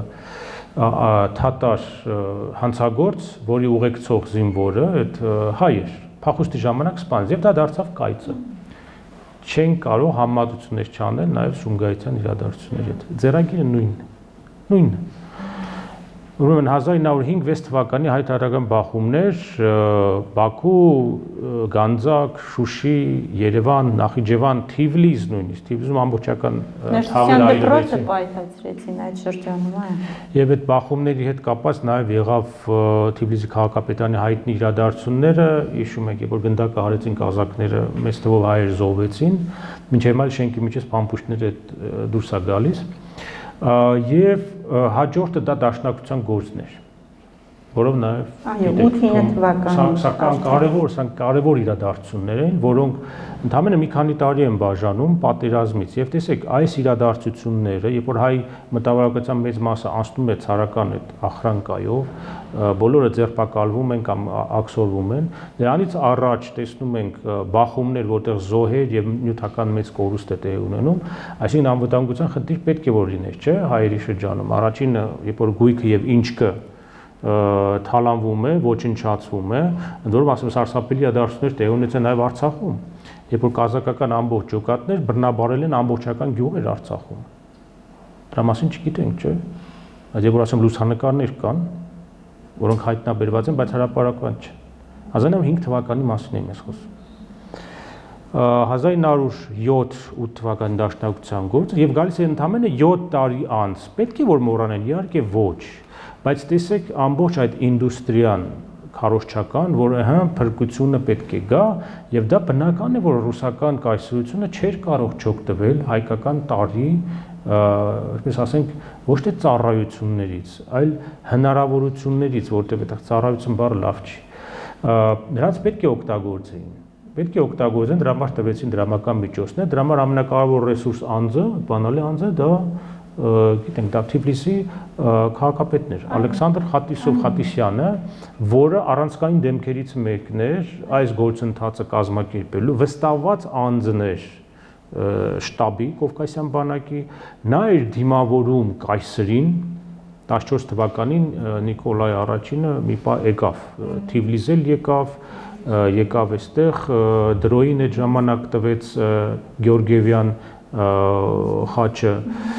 թատար հանցագործ, որի ուղեկցող զինվորը այդ հայ էր, փախուստի ժամանակ սպանեց եւ դա դարձավ կայծը։ Չեն կարող համեմատություններ չանել նաև Սումգայիցյան իրադարձությունների հետ։ Ձեռագիրը նույնն։ Ուրեմն 1905-6 թվականի հայ-թաթարական բախումներ Բաքու, Գանձակ, Շուշի, Երևան, Նախիջևան, Թիֆլիս նույնիսկ, Թիֆլիսում ամբողջական թաղեր այրվեցին, պայթացրեցին այդ շրջանում, եւ այդ բախումների հետ կապված նաև եղավ Թիֆլիսի քաղաքապետարանի հայտնի իրադարձությունները, հիշում եք, որ գնդակը հարեցին կազակները, մեծ թվով հայեր զոհվեցին, մինչև այլ շենքի միջից փամփուշտները դուրս է գալիս։ Եվ հաջորդը դա դաշնակցության գործն էր, որով նաև 8-9 թվականին սա կարևոր իրադարձություններ են, որոնք ընդհանրապես մի քանի տարի են բաժանում պատերազմից եւ տեսեք այս իրադարձությունները, երբ որ հայ մտավորակության մեծ մասը անցնում է ցարական այդ ախրանկայով, բոլորը ձերբակալվում են կամ աքսորվում են, դրանից առաջ տեսնում ենք բախումներ, որտեղ զոհեր եւ նյութական մեծ կորուստ է տեղի ունենում, այսինքն անվտանգության խնդիր պետք է որ լիներ, չէ՞, հայերի շրջանում։ Առաջինը, երբ որ գույքը եւ ինչկը թալանվում է, ոչնչացվում է, ընդ որում ասում սարսափելի իրադարձություններ տեղի ունեցան նաև Արցախում, երբ որ կազակական ամբողջ ջոկատներ բռնաբարել են ամբողջական գյուղեր Արցախում։ Դրա մասին չգիտենք, չէ՞։ Բայց երբ որ ասեմ լուսանկարներ կան, որոնք հայտնաբերված են, բայց հրապարակված չէ։ 1905 թվականի մասին եմ ես խոսում։ 1907-8 թվականի դաշնակցության գործը եւ գալիս է ընդամենը 7 տարի անց։ Պետք է որ մոռանեն, իհարկե ոչ, բայց տեսեք ամբողջ այդ ինդուստրիան քարոզչական, որ փրկությունը պետք է գա եւ դա բնական է, որ ռուսական կայսրությունը չէր կարող չօգտվել հայկական տարի, այսպես ասենք, ոչ թե ծառայություններից, այլ հնարավորություններից, որտեղ այդտեղ ծառայություն բառը լավ չի։ Նրանց պետք է օգտագործեին։ Պետք է դրա համար տվեցին դրամական միջոցներ, դրա համար ամենակարևոր ռեսուրս անձը, բանալի անձը դա գիտենք դա Թիֆլիսի քաղաքապետն էր Ալեքսանդր Խատիսյանը, որը առանցքային դեմքերից մեկն էր այս գործընթացը կազմակերպելու վստահված անձն էր շտաբի Կովկասյան բանակի, նա էր դիմավորում կայսրին 14 թվականին Նիկոլայ առաջինը մի պահ եկավ Թիֆլիս էլ եկավ այստեղ դրոյին այդ ժամանակ տվեց Գեորգիևյան խաչը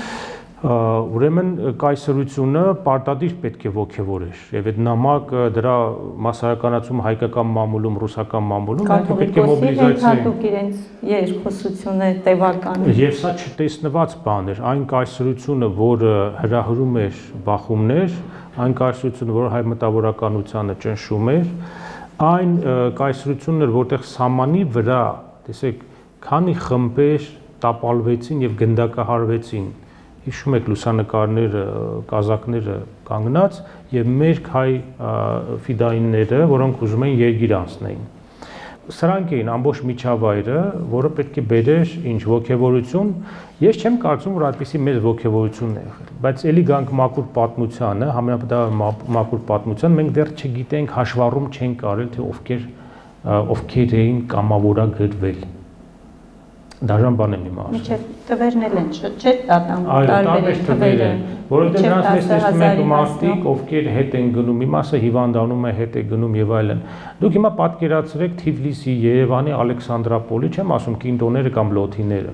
ուրեմն կայսրությունը պարտադիր պետք է ոգևորեր եւ այդ նամակը դրա մասսայականացում հայկական մամուլում ռուսական մամուլում պետք է մոբիլիզացիա հատուկ իրենց երկխոսությունը տևական եւ սա չտեսնված բան էր այն կայսրությունը որը հրահրում էր բախումներ այն կայսրությունը որը հայ մտավորականությանը ճնշում էր այն կայսրությունն էր որտեղ սամանի վրա տեսեք քանի խմբեր տապալվեցին եւ գնդակահարվեցին հիշում եք լուսանկարները կազակները կանգնած եւ մեր հայ ֆիդայինները որոնք ուզում էին երգիր անցնեին սրանք էին ամբողջ միջավայրը որը պետք է բերեր ինչ ոգևորություն ես չեմ կարծում որ այդպեսի մեծ ոգևորություն է եղել բայց ելի գանք մաքուր պատմությանը համենապատասխան մաքուր պատմության մենք դեռ չգիտենք հաշվառում չենք արել թե ովքեր էին կամավորագրվել դաժան բան եմ իմացել։ Միջև տվերն էլ են, չէ՞ տարբեր թվեր են, որովհետև նրանց մեջ տեսնում եք մարդիկ, ովքեր հետ են գնում, մի մասը հիվանդանում է, հետ է գնում եւ այլն։ Դուք հիմա պատկերացրեք Թիֆլիսի, Երևանի, Ալեքսանդրապոլի, չեմ ասում կինտոները կամ լոթիները։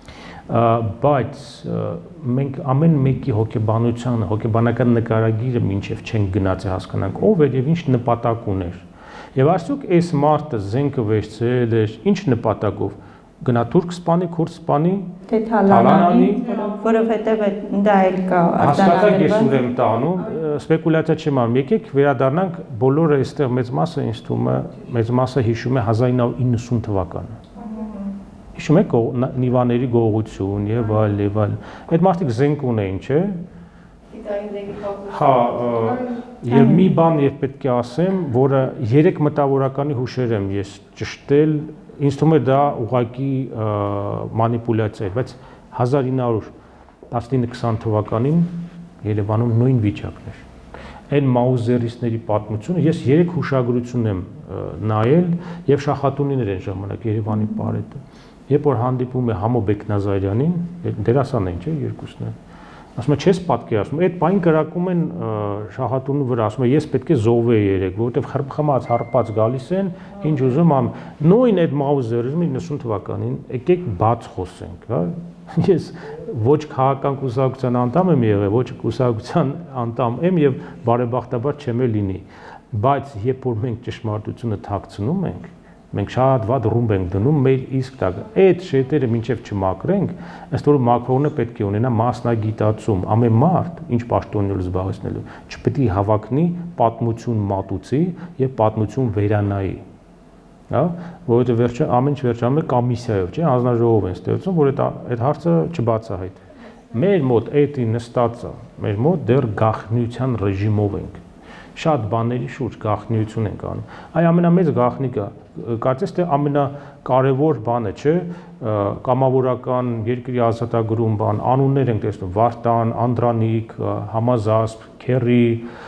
Բայց մենք ամեն մեկի հոգեբանության, հոգեբանական նկարագիրը մինչև չենք գնաց է հասկանանք ով էր եւ ինչ նպատակ ուներ։ Եվ արդյոք այս մարդը զենքը վերցրել էր ինչ նպատակով գնա թուրք սպանի, քուրդ սպանի, թե թալանանի, որովհետև դա էլ կա արձանագրված։ Ես ուր եմ տանում, սպեկուլյացիա չեմ անում, եկեք վերադառնանք բոլորը այստեղ մեծ մասը ինձ թվում է, մեծ մասը հիշում է 1990 թվականը։ Հիշում եք Նիվաների գողություն եւ այլ եւ այլ։ Այդ մարդիկ զենք ունեին, չէ՞։ Հա, եւ մի բան եւ պետք է ասեմ, որը 3 մտավորականի հուշեր եմ ես ճշտել ինձ թվում է դա ուղղակի մանիպուլյացիա է, բայց 1919-20 թվականին Երևանում նույն վիճակն էր։ Այն Մաուզերիստների պատմությունը ես 3 հուշագրություն եմ նայել եւ Շախատունիներ են ժամանակ Երևանի պարետը։ Երբ որ հանդիպում է Համո Բեկնազարյանին, դերասան են, չէ՞, երկուսն են։ Ասում է, չես պատկերացնում, այդ պայն կրակում են Շախատունու վրա, ասում է, ես պետք է զոհվեի երեք, որովհետև խմած հարպած գալիս են, ինչ ուզում ամ, նույն այդ Մաուզերիզմը 90 թվականին, եկեք բաց խոսենք, հա։ Ես ոչ քաղաքական կուսակցության անդամ եմ եղել, ոչ կուսակցության անդամ եմ եւ բարեբախտաբար չեմ էլ լինի, բայց երբ որ մենք ճշմարտությունը թաքցնում ենք, մենք շատ վատ ռումբ ենք դնում մեր իսկ տակ։ Այդ շետերը մինչև չմաքրենք, ըստ որում Մակրոնը պետք է ունենա մասնագիտացում, ամեն մարդ, ինչ պաշտոնյալ զբաղեցնելու, չպետք է հավակնի պատմություն մատուցի եւ պատմություն վերանայի։ Հա, որովհետեւ վերջը ամեն ինչ վերջանում է կոմիսիայով, չէ՞, հանձնաժողով են ստեղծում, որ այդ հարցը չբացահայտվի։ Մեր մոտ էդի նստածը, մեր մոտ դեռ գաղտնիության ռեժիմով ենք։ Շատ բաների շուրջ գաղտնիություն ենք անում։ Այ ամենամեծ գաղտնիքը, կարծես թե ամենակարևոր բանը, չէ, կամավորական երկրի ազատագրում բան, անուններ ենք տեսնում, Վարդան, Անդրանիկ, Համազասպ, Քերի,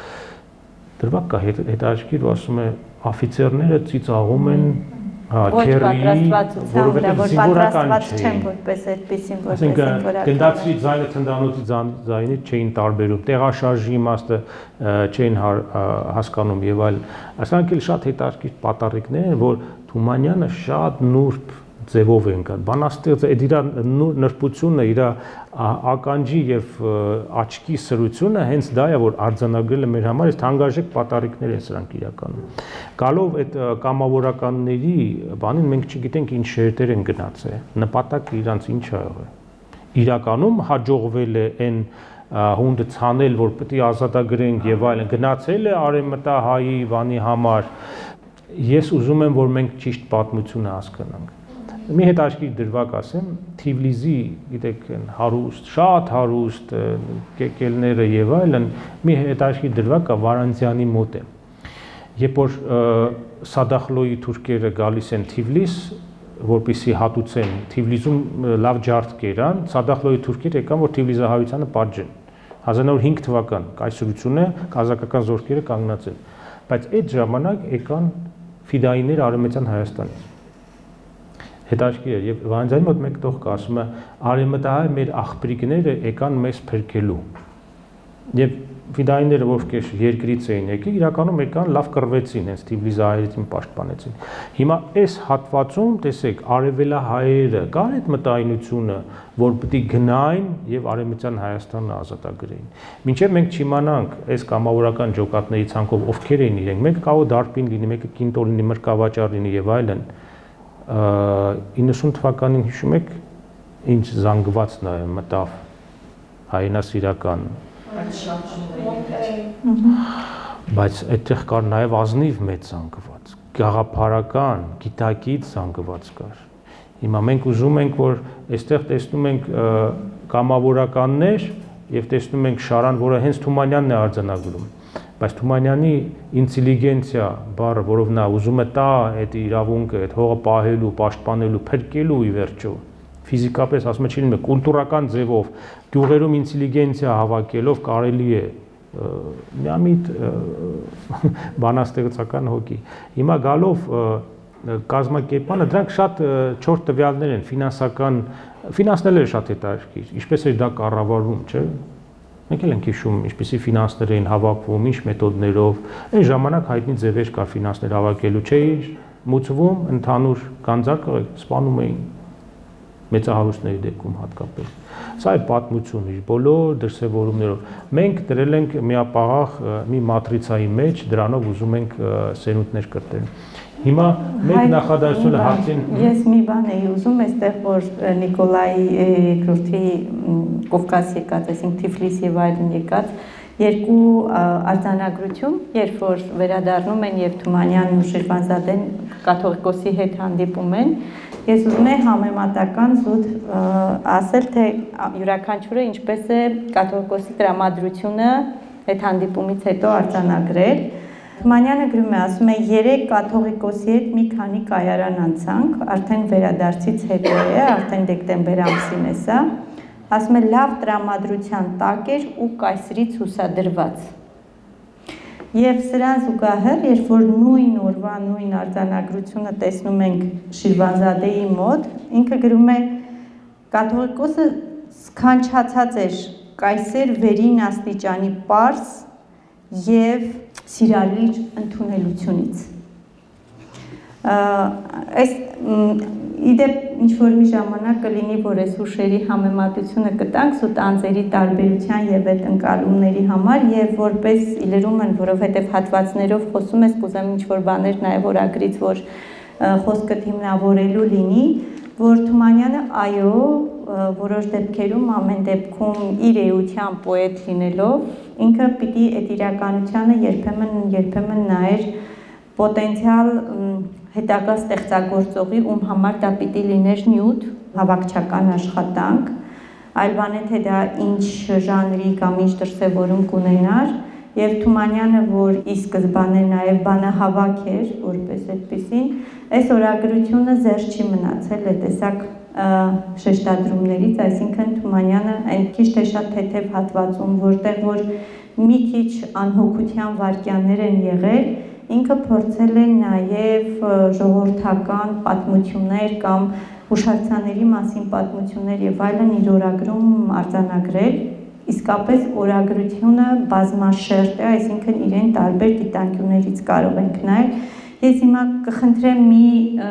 դրվակ կա հետաքրքիր, ասում է օֆիցերները ծիծաղում են, Քերի, որովհետև զինվորական չեն, որպես այդպեսին, որպես զինվորական։ Գնդացի ձայնը թնդանոթի ձայնից չէին տարբերում, տեղաշարժի իմաստը չէին հասկանում եւ այլ։ Ասենք էլ շատ հետաքրքիր պատառիկներ են, որ Թումանյանը շատ նուրբ ձևով են կան։ Բանաստեղծը այդ իր նրբությունը, իր ականջի եւ աչքի սրությունը հենց դա է, որ արձանագրել է մեր համար, այս թանկարժեք պատառիկներ են սրանք իրականում։ Գալով այդ կամավորականների բանին մենք չգիտենք ինչ շերտեր են գնացել։ Նպատակը իրանց ինչ ա եղել։ Իրականում հաջողվել է այն հունդը ցանել, որ պետք է ազատագրենք եւ այլն, գնացել է արևմտահայի բանի համար։ Ես ուզում եմ, որ մենք ճիշտ պատմությունը հասկանանք։ Մի հետաքրքիր դրվագ ասեմ, Թիֆլիսի, գիտեք, հարուստ, շատ հարուստ կեկելները եւ այլն, մի հետաքրքիր դրվագ կա Վարանցյանի մոտ է։ Երբ որ Սադախլոյի թուրքերը գալիս են Թիֆլիս, որպեսզի հատուցեն Թիֆլիսում լավ ջարդ կերան, Սադախլոյի թուրքեր եկան, որ Թիֆլիսահայությանը պատժեն։ 1905 թվական կայսրությունը կազակական զորքերը կանգնած են, բայց այդ ժամանակ եկան ֆիդայիներ Արևմտյան Հայաստանից։ Հետաքրքիր է, եւ Վանձյանի մոտ մեկ տող կա, ասում է արևմտահայ մեր աղբրիկները եկան մեզ փրկելու։ Եվ ֆիդայիները ովքեր երկրից էին եկել, իրականում եկան լավ կռվեցին, հենց Թիֆլիսահայերին պաշտպանեցին։ Հիմա այս հատվածում, տեսեք, արևելահայերը կար այդ մտայնությունը, որ պետք է գնային եւ Արևմտյան Հայաստանը ազատագրեին։ Մինչեւ մենք չիմանանք այս կամավորական ջոկատների ցանկով ովքեր էին իրենք, մեկը կարող դարբին լինի, մեկը կինտո լինի, մրկավաճառ լինի եւ այլն։ 90 թվականին հիշում եք ինչ զանգվածն է մտավ հայրենասիրական, բայց այդտեղ կար նաև ազնիվ մեծ զանգված, գաղափարական, գիտակից զանգված կար։ Հիմա մենք ուզում ենք, որ այստեղ տեսնում ենք կամավորականներ եւ տեսնում ենք Շարան, որը հենց Թումանյանն է արձանագրում, բայց Թումանյանի ինտելիգենցիա բառը, որով նա ուզում է տա այդ իրավունքը, այդ հողը պահելու, պաշտպանելու, փրկելու ի վերջո, ֆիզիկապես ասում եմ, չի կուլտուրական ձևով, գյուղերում ինտելիգենցիա հավաքելով կարելի է միամիտ բանաստեղծական հոգի։ Հիմա գալով կազմակերպանը, դրանք շատ չոր տվյալներ են, ֆինանսները շատ հետաքրքիր, ինչպես էր դա կառավարվում, չէ՞։ Մենք էլ ենք հիշում, ինչպեսի ֆինանսներ էին հավաքվում, ինչ մեթոդներով, այն ժամանակ հայտնի ձևեր կար ֆինանսներ հավաքելու, չէի մուծվում, ընդհանուր գանձարկը սպանում էին մեծահարուստների դեպքում հատկապես։ Սա է պատմություն իր բոլոր դրսևորումներով։ Մենք դրել ենք միապաղաղ մի մատրիցայի մեջ, դրանով ուզում ենք սերունդներ կրտել։ Հիմա մեկ նախադասությունը հարցին ես մի բան էի ուզում այստեղ, որ Նիկոլայի երկրորդի Կովկաս եկած, այսինքն Թիֆլիս եւ այլն եկած երկու արձանագրություն, երբ որ վերադառնում են եւ Թումանյանն ու Շիրվանզադեն կաթողիկոսի հետ հանդիպում են, ես ուզում եմ համեմատական զուտ ասել, թե յուրաքանչյուրը ինչպես է կաթողիկոսի տրամադրությունը այդ հանդիպումից հետո արձանագրել։ Թումանյանը գրում է, ասում է 3 կաթողիկոսի հետ մի քանի կայարան անցանք, արդեն վերադարձից հետո է, արդեն դեկտեմբեր ամսին է սա, ասում է լավ տրամադրության տակ էր ու կայսրից հուսադրված։ Եվ սրան զուգահեռ, երբ որ նույն օրվա նույն արձանագրությունը տեսնում ենք Շիրվանզադեի մոտ, ինքը գրում է կաթողիկոսը սքանչացած էր կայսեր վերին աստիճանի պարզ եւ սիրալիր ընդունելությունից։ Այս իդեպ ինչ-որ մի ժամանակ կլինի, որ այս հուշերի համեմատությունը կտանք սուտ անձերի տարբերության եւ այդ ընկալումների համար եւ որպես իլրում են, որովհետեւ հատվածներով խոսում ես, կուզեմ ինչ-որ բաներ նաեւ օրագրից, որ խոսքը հիմնավորելու լինի, որ Թումանյանը այո, որոշ դեպքերում ամեն դեպքում իր էության պոետ լինելով, ինքը պիտի այդ իրականությանը երբեմն նայեր պոտենցիալ հետագա ստեղծագործողի, ում համար դա պիտի լիներ նյութ, հավաքչական աշխատանք, այլ բան է, թե դա ինչ ժանրի կամ ինչ դրսևորում կունենար, եւ Թումանյանը, որ ի սկզբանե նաեւ բանահավաք էր, որպես այդպեսին, այս օրագրությունը զերծ չի մնացել այդ տեսակ շեշտադրումներից, այսինքն Թումանյանը այն քիչ թե շատ թեթև հատվածում, որտեղ որ մի քիչ անհոգության վայրկյաններ են եղել, ինքը փորձել է նաեւ ժողովրդական պատմություններ կամ հուշարձանների մասին պատմություններ եւ այլն իր օրագրում արձանագրել, իսկապես օրագրությունը բազմաշերտ է, այսինքն իրեն տարբեր դիտանկյուններից կարող ենք նայել։ Ես հիմա կխնդրեմ մի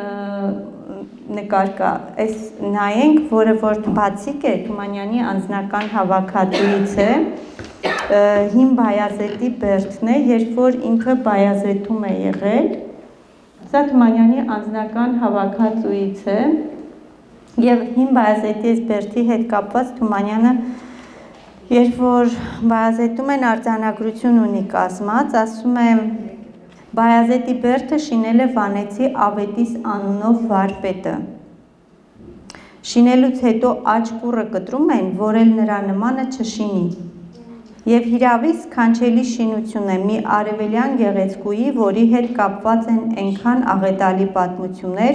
նկար կա, այս նայենք, որը որ բացիկ է, Թումանյանի անձնական հավաքածուից է, Հին Բայազետի Բերդն է, երբ որ ինքը Բայազետում է եղել, սա Թումանյանի անձնական հավաքածուից է, եւ Հին Բայազետի Բերդի հետ կապված Թումանյանը, երբ որ Բայազետում են արձանագրություն ունի կազմած, ասում է Բայազետի Բերդը շինել է Վանեցի Ավետիս անունով վարպետը։ Շինելուց հետո աջ կուռը կտրում են, որ էլ նրա նմանը չշինի։ Եվ հիրավի սքանչելի շինություն է մի արևելյան գեղեցկուի, որի հետ կապված են այնքան աղետալի պատմություններ,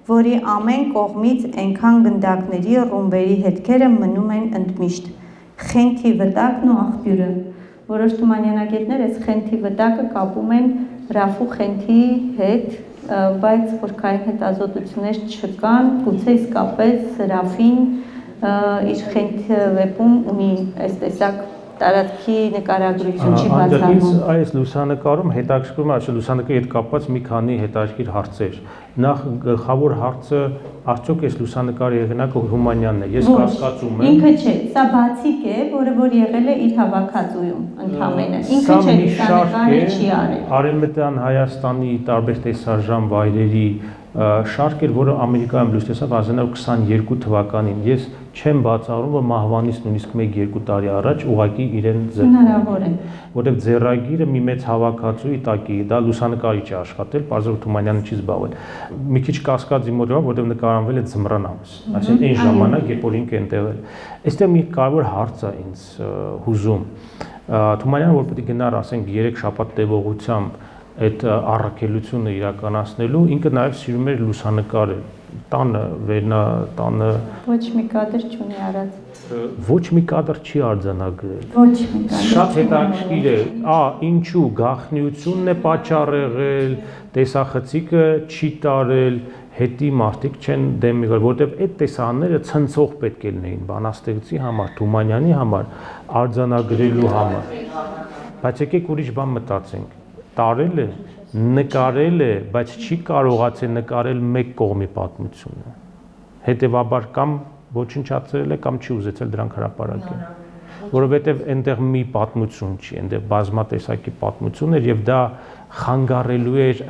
որի ամեն կողմից այնքան գնդակների ռումբերի հետքերը մնում են ընդմիշտ։ Խենթի վտակն ու աղբյուրը։ Որոշ թումանյանագետներ այս խենթի վտակը կապում են Ռաֆու խենթի հետ, բայց խորքային հետազոտություններ չկան, գուցե իսկապես Ռաֆին իր խենթ վեպում ունի այս տեսակ տարածքի նկարագրություն չի բացառվում։ Այս լուսանկարում հետաքրքրում է լուսանկարի հետ կապված մի քանի հետաքրքիր հարցեր։ Նախ գլխավոր հարցը արդյոք այս լուսանկարի հեղինակը Հումանյանն է։ Ես կասկածում եմ։ Ինքը չէ, սա բացիկ է, որ եղել է իր հավաքածուում ընդհանրապես։ Ինքը չէ, լուսանկարը չի արել։ Արևմտյան Հայաստանի տարբեր տեսարժան վայրերի շարք էր, որը Ամերիկայում լույս տեսավ 1922 թվականին։ Ես չեմ բացառում, որ մահվանից նույնիսկ 1-2 տարի առաջ ուղղակի իրեն հնարավոր է, որտեղ ձեռագիրը մի մեծ հավաքածուի տակ է, դա լուսանկարիչ է աշխատել, Պարզով Թումանյանը չի զբաղվել։ Մի քիչ կասկածի մոտ եղավ, որտեղ նկարահանվել է ձմռան ամս, այսինքն այն ժամանակ, երբ որ ինքը այնտեղ էր։ Այստեղ մի կարևոր հարց է ինձ հուզում։ Թումանյանը որ պետք է գնար, ասենք 3 շաբաթ տևողությամբ այդ առաքելությունը իրականացնելու, ինքը նաև սիրում էր լուսանկարել, տանը, վերնա, տանը ոչ մի կադր չունի արած։ Ոչ մի կադր չի արձանագրել։ Ոչ մի կադր։ Շատ հետաքրքիր է, ինչու գաղտնիությունն է պատճառ եղել, տեսախցիկը չի տարել, հետի մարդիկ չեն դեմ եղել, որտեղ այդ տեսանները ցնցող պետք է լինեին բանաստեղծի համար, Թումանյանի համար, արձանագրելու համար։ Բայց եկեք ուրիշ բան մտածենք։ Տարել է, նկարել է, բայց չի կարողացել նկարել մեկ կողմի պատմությունը։ Հետևաբար կամ ոչնչացրել է, կամ չի ուզեցել դրանք հրապարակել։ Որովհետև այնտեղ մի պատմություն չի, այնտեղ բազմատեսակի պատմություն էր եւ դա խանգարելու էր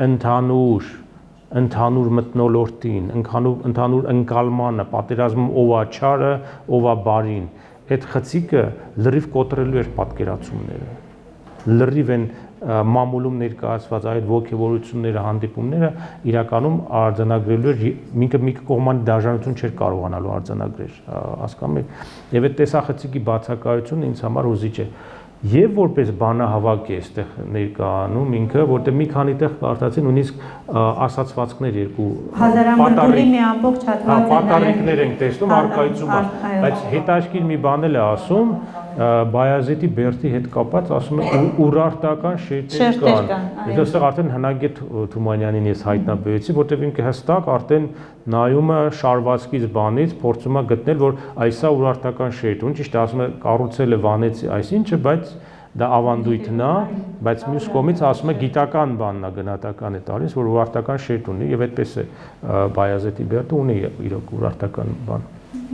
ընդհանուր մթնոլորտին, ընդհանուր ընկալմանը, պատերազմում ով է չարը, ով է բարին։ Այդ խցիկը լրիվ կոտրելու էր պատկերացումները։ Լրիվ են մամուլում ներկայացված այդ ոգևորությունները, հանդիպումները իրականում արձանագրելու էր մի կողմանի դաժանություն չէր կարողանալու արձանագրել, հասկանում եք։ Եվ այդ տեսախցիկի բացակայությունը ինձ համար հուզիչ է։ Եվ որպես բանահավաք է այստեղ ներկայանում ինքը, որտեղ մի քանի տեղ կարդացին նույնիսկ ասացվածքներ երկու Հազարամրգուլի մի ամբողջ հատված պատառիկներ ենք տեսնում արկայծում, բայց հետաքրքիր մի բան էլ է ասում, Բայազետի Բերդի հետ կապված ասում է ուրարտական շերտեր կան։ Այստեղ արդեն հնագետ Թումանյանին ես հայտնաբերեցի, որտեղ ինքը հստակ արդեն նայում է շարվածքից բանից, փորձում է գտնել, որ այսա ուրարտական շերտ ունի, ճիշտ է, ասում է կառուցել է Վանեցի այսինչը, բայց դա ավանդույթն է, բայց մյուս կողմից ասում է գիտական բանն է, գնահատական է տալիս, որ ուրարտական շերտ ունի եւ այդպես է Բայազետի Բերդը ունի իրոք ուրարտական բան։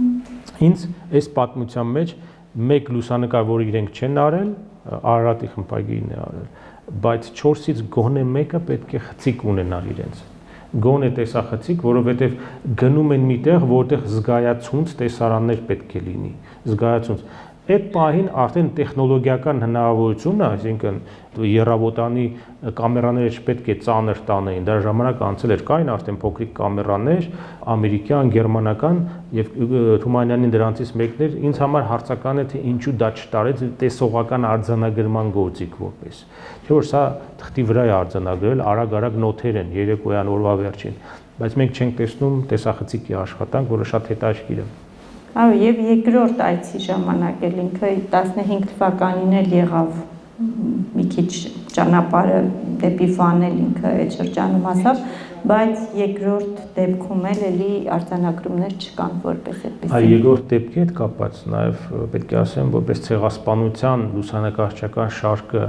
Ինձ այս պատմության մեջ մեկ լուսանկար, որ իրենք չեն արել, Արարատի խմբագիրն է արել, բայց 4-ից գոնե մեկը պետք է խցիկ ունենար իրենց։ Գոնե տեսախցիկ, որովհետև գնում են միտեղ, որտեղ զգայացունց տեսարաններ պետք է լինի, զգայացունց։ Այդ պահին արդեն տեխնոլոգիական հնարավորությունը, այսինքն երրավոտանի կամերաները չպետք է ծանր տանեին, դրա ժամանակ անցել էր, կային արդեն փոքրիկ կամերաներ, ամերիկյան, գերմանական եւ Թումանյանին դրանցից մեկն էր, ինձ համար հարցական է թե ինչու դա չտարեց տեսողական արձանագրման գործիք որպես։ Չէ՞ որ սա թղթի վրա է արձանագրել, արագ-արագ նոթեր են երեկոյան օրվա վերջին, բայց մենք չենք տեսնում տեսախցիկի աշխատանք, որը շատ հետաքրքիր է։ Այո, եւ երկրորդ այցի ժամանակ էլ ինքը 15 թվականին էլ եղավ մի քիչ ճանապարհը դեպի Վան էլ ինքը այդ շրջանում հասավ, բայց երկրորդ դեպքում էլ էլի արձանագրումներ չկան որպես այդպես։ Այո, երկրորդ դեպքի հետ կապված նաեւ պետք է ասեմ, որպես ցեղասպանության լուսանկարչական շարքը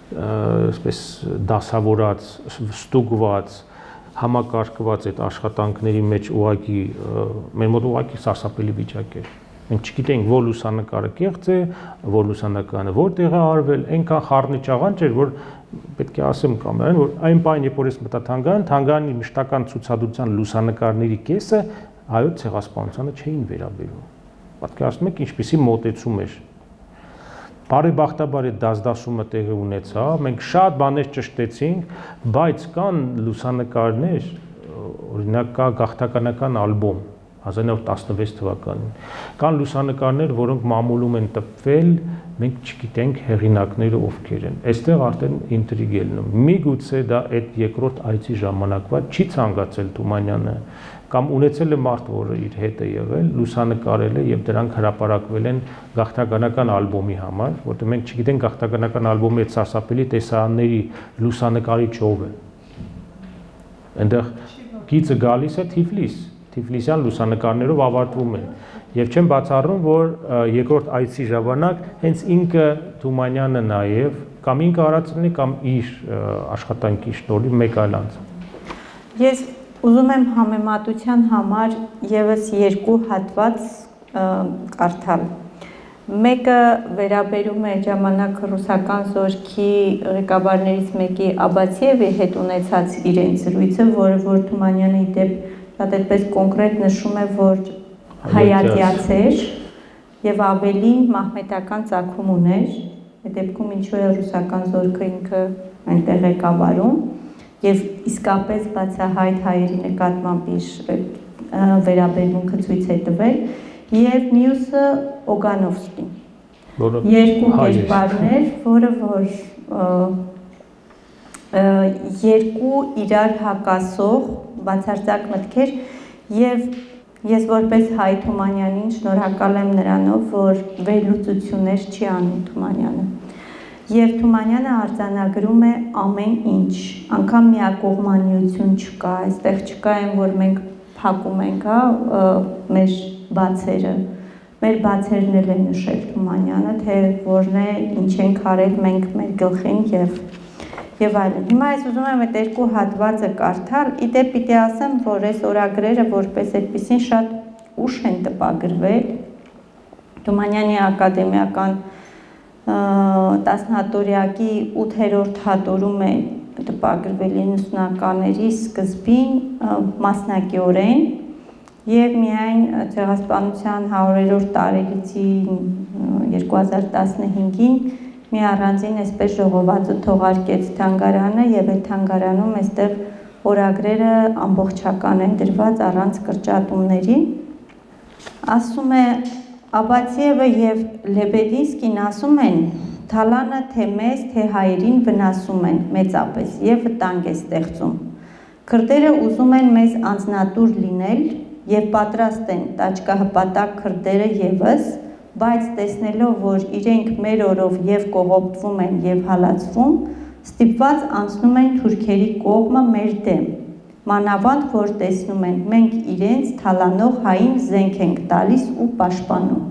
այսպես դասավորած, ստուգված համակարգված այդ աշխատանքների մեջ ուղղակի մեր մոտ ուղղակի սարսափելի վիճակ էր։ Մենք չգիտենք որ լուսանկարը կեղծ է, որ լուսանկարը որտեղ է արվել, այնքան խառնիչ աղանջ էր, որ պետք է ասեմ կամերային, որ այն պահին, երբ որ ես մտա Թանգարանի մշտական ցուցադրության լուսանկարների կեսը հայոց ցեղասպանությանը չէին վերաբերում։ Պատկերացնում եք ինչպիսի մոտեցում էր։ Բարեբախտաբար այդ դասդասումը տեղի ունեցավ, մենք շատ բաներ ճշտեցինք, բայց կան լուսանկարներ, օրինակ կա գաղթականական ալբոմ 1916 թվականին, կան լուսանկարներ, որոնք մամուլում են տպվել մենք չգիտենք հեղինակները ովքեր են։ Այստեղ արդեն ինտրիգ է լինում։ Միգուցե դա այդ երկրորդ այցի ժամանակվա չի ցանկացել Թումանյանը կամ ունեցել է մարդ, որը իր հետ է եղել, լուսանկարել է եւ դրանք հրապարակվել են գաղթականական ալբոմի համար, որտեղ մենք չգիտենք գաղթականական ալբոմի այդ սարսափելի տեսարանների լուսանկարիչ ով է։ Այնտեղ գիծը գալիս է Թիֆլիսյան լուսանկարներով ավարտվում են։ Եվ չեմ բացառում, որ երկրորդ այցի ժամանակ հենց ինքը Թումանյանը նաև կամ ինքը արած լինի կամ իր աշխատանքի շնորհիվ մեկ այլ անձ։ Ես ուզում եմ համեմատության համար եւս երկու հատված կարդալ։ Մեկը վերաբերում է ժամանակ ռուսական զորքի ղեկավարներից մեկի Աբացիևի հետ ունեցած իրենց զրույցը, որ Թումանյանը ի դեպ շատ այդպես կոնկրետ նշում է, որ հայատյաց էր եւ ավելին մահմեդական ծագում ուներ, այդ դեպքում ինչու է ռուսական զորքը ինքը այնտեղ ղեկավարում եւ իսկապես բացահայտ հայերի նկատմամբ իր վերաբերմունքը ցույց է տվել եւ մյուսը Օգանովսկին, երկու կերպարներ, որը որ երկու իրար հակասող բացարձակ մտքեր եւ ես որպես հայ Թումանյանին շնորհակալ եմ նրանով, որ վերլուծություններ չի անում Թումանյանը։ Եվ Թումանյանը արձանագրում է ամեն ինչ, անգամ միակողմանիություն չկա, այստեղ չկա այն, որ մենք փակում ենք, մեր բացերը։ Մեր բացերն էլ է նշել Թումանյանը, թե որն է, ինչ ենք արել մենք մեր գլխին եւ այլն։ Հիմա ես ուզում եմ այդ երկու հատվածը կարդալ, իդեպ պիտի ասեմ, որ այս օրագրերը որպես այդպեսին շատ ուշ են տպագրվել։ Թումանյանի ակադեմիական 10-հատորյակի 8-րդ հատորում է տպագրվել 90-ականների սկզբին մասնակիորեն եւ միայն ցեղասպանության 100-րդ տարելիցի 2015-ին մի առանձին այսպես ժողովածու թողարկեց թանգարանը եւ այդ թանգարանում այստեղ օրագրերը ամբողջական են դրված առանց կրճատումների։ Ասում է Աբացիևը եւ Լեբեդինսկին ասում են, Թալանը թե մեզ, թե հայերին վնասում են մեծապես եւ վտանգ է ստեղծում։ Քրդերը ուզում են մեզ անձնատուր լինել եւ պատրաստ են տաճկահպատակ քրդերը եւս, բայց տեսնելով, որ իրենք մեր օրով եւ կողոպտվում են եւ հալածվում, ստիպված անցնում են թուրքերի կողմը մեր դեմ։ Մանավանդ, որ տեսնում են, մենք իրենց թալանող հային զենք ենք տալիս ու պաշտպանում։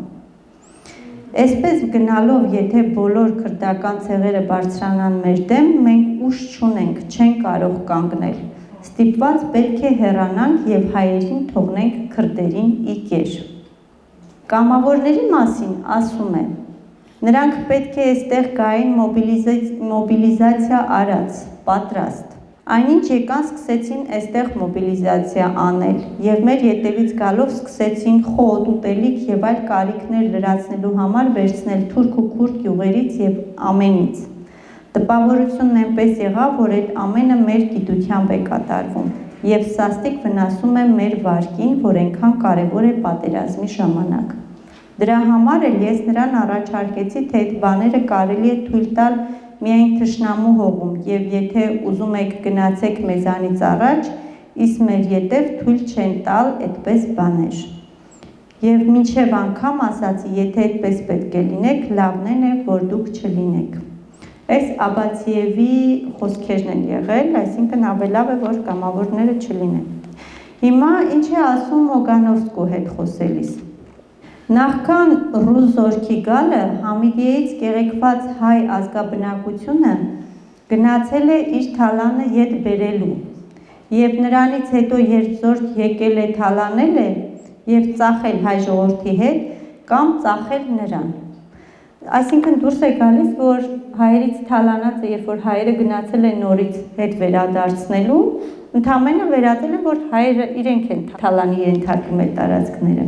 Այսպես գնալով, եթե բոլոր քրդական ցեղերը բարձրանան մեր դեմ, մենք ուժ չունենք, չենք կարող կանգնել։ Ստիպված պետք է հեռանանք եւ հայերին թողնենք քրդերին ի կեր։ Կամավորների մասին ասում է. նրանք պետք է այստեղ գային մոբիլիզացիա արած, պատրաստ։ Այնինչ եկան սկսեցին այստեղ մոբիլիզացիա անել եւ մեր ետևից գալով սկսեցին խոտ, ուտելիք եւ այլ կարիքներ լրացնելու համար վերցնել թուրք ու քուրդ գյուղերից եւ ամենից։ Տպավորությունն այնպես եղավ, որ այդ ամենը մեր գիտությամբ է կատարվում եւ սաստիկ վնասում է մեր վարկին, որ այնքան կարեւոր է պատերազմի ժամանակ։ Դրա համար էլ ես նրան առաջարկեցի, թե այդ բաները կարելի է թույլ տալ միայն թշնամու հողում եւ եթե ուզում եք գնացեք մեզանից առաջ, իսկ մեր ետև թույլ չեն տալ այդպես բաներ։ Եվ մինչև անգամ ասացի, եթե այդպես պետք է լինեք, լավն է, որ դուք չլինեք։ Այս Աբացիևի խոսքերն են եղել, այսինքն ավելավ է, որ կամավորները չլինեն։ Հիմա ինչ է ասում Օգանովսկու հետ խոսելիս։ Նախքան ռուս զորքի գալը Համիդիեից կեղեքված հայ ազգաբնակությունը գնացել է իր թալանը ետ բերելու եւ նրանից հետո երբ զորք եկել է թալանել է եւ ծախել հայ ժողովրդի հետ կամ ծախել նրան։ Այսինքն դուրս է գալիս, որ հայերից թալանածը, երբ որ հայերը գնացել են նորից հետ վերադարձնելու, ընդամենը վերածել են, որ հայերը իրենք են թալանի ենթարկում այդ տարածքները։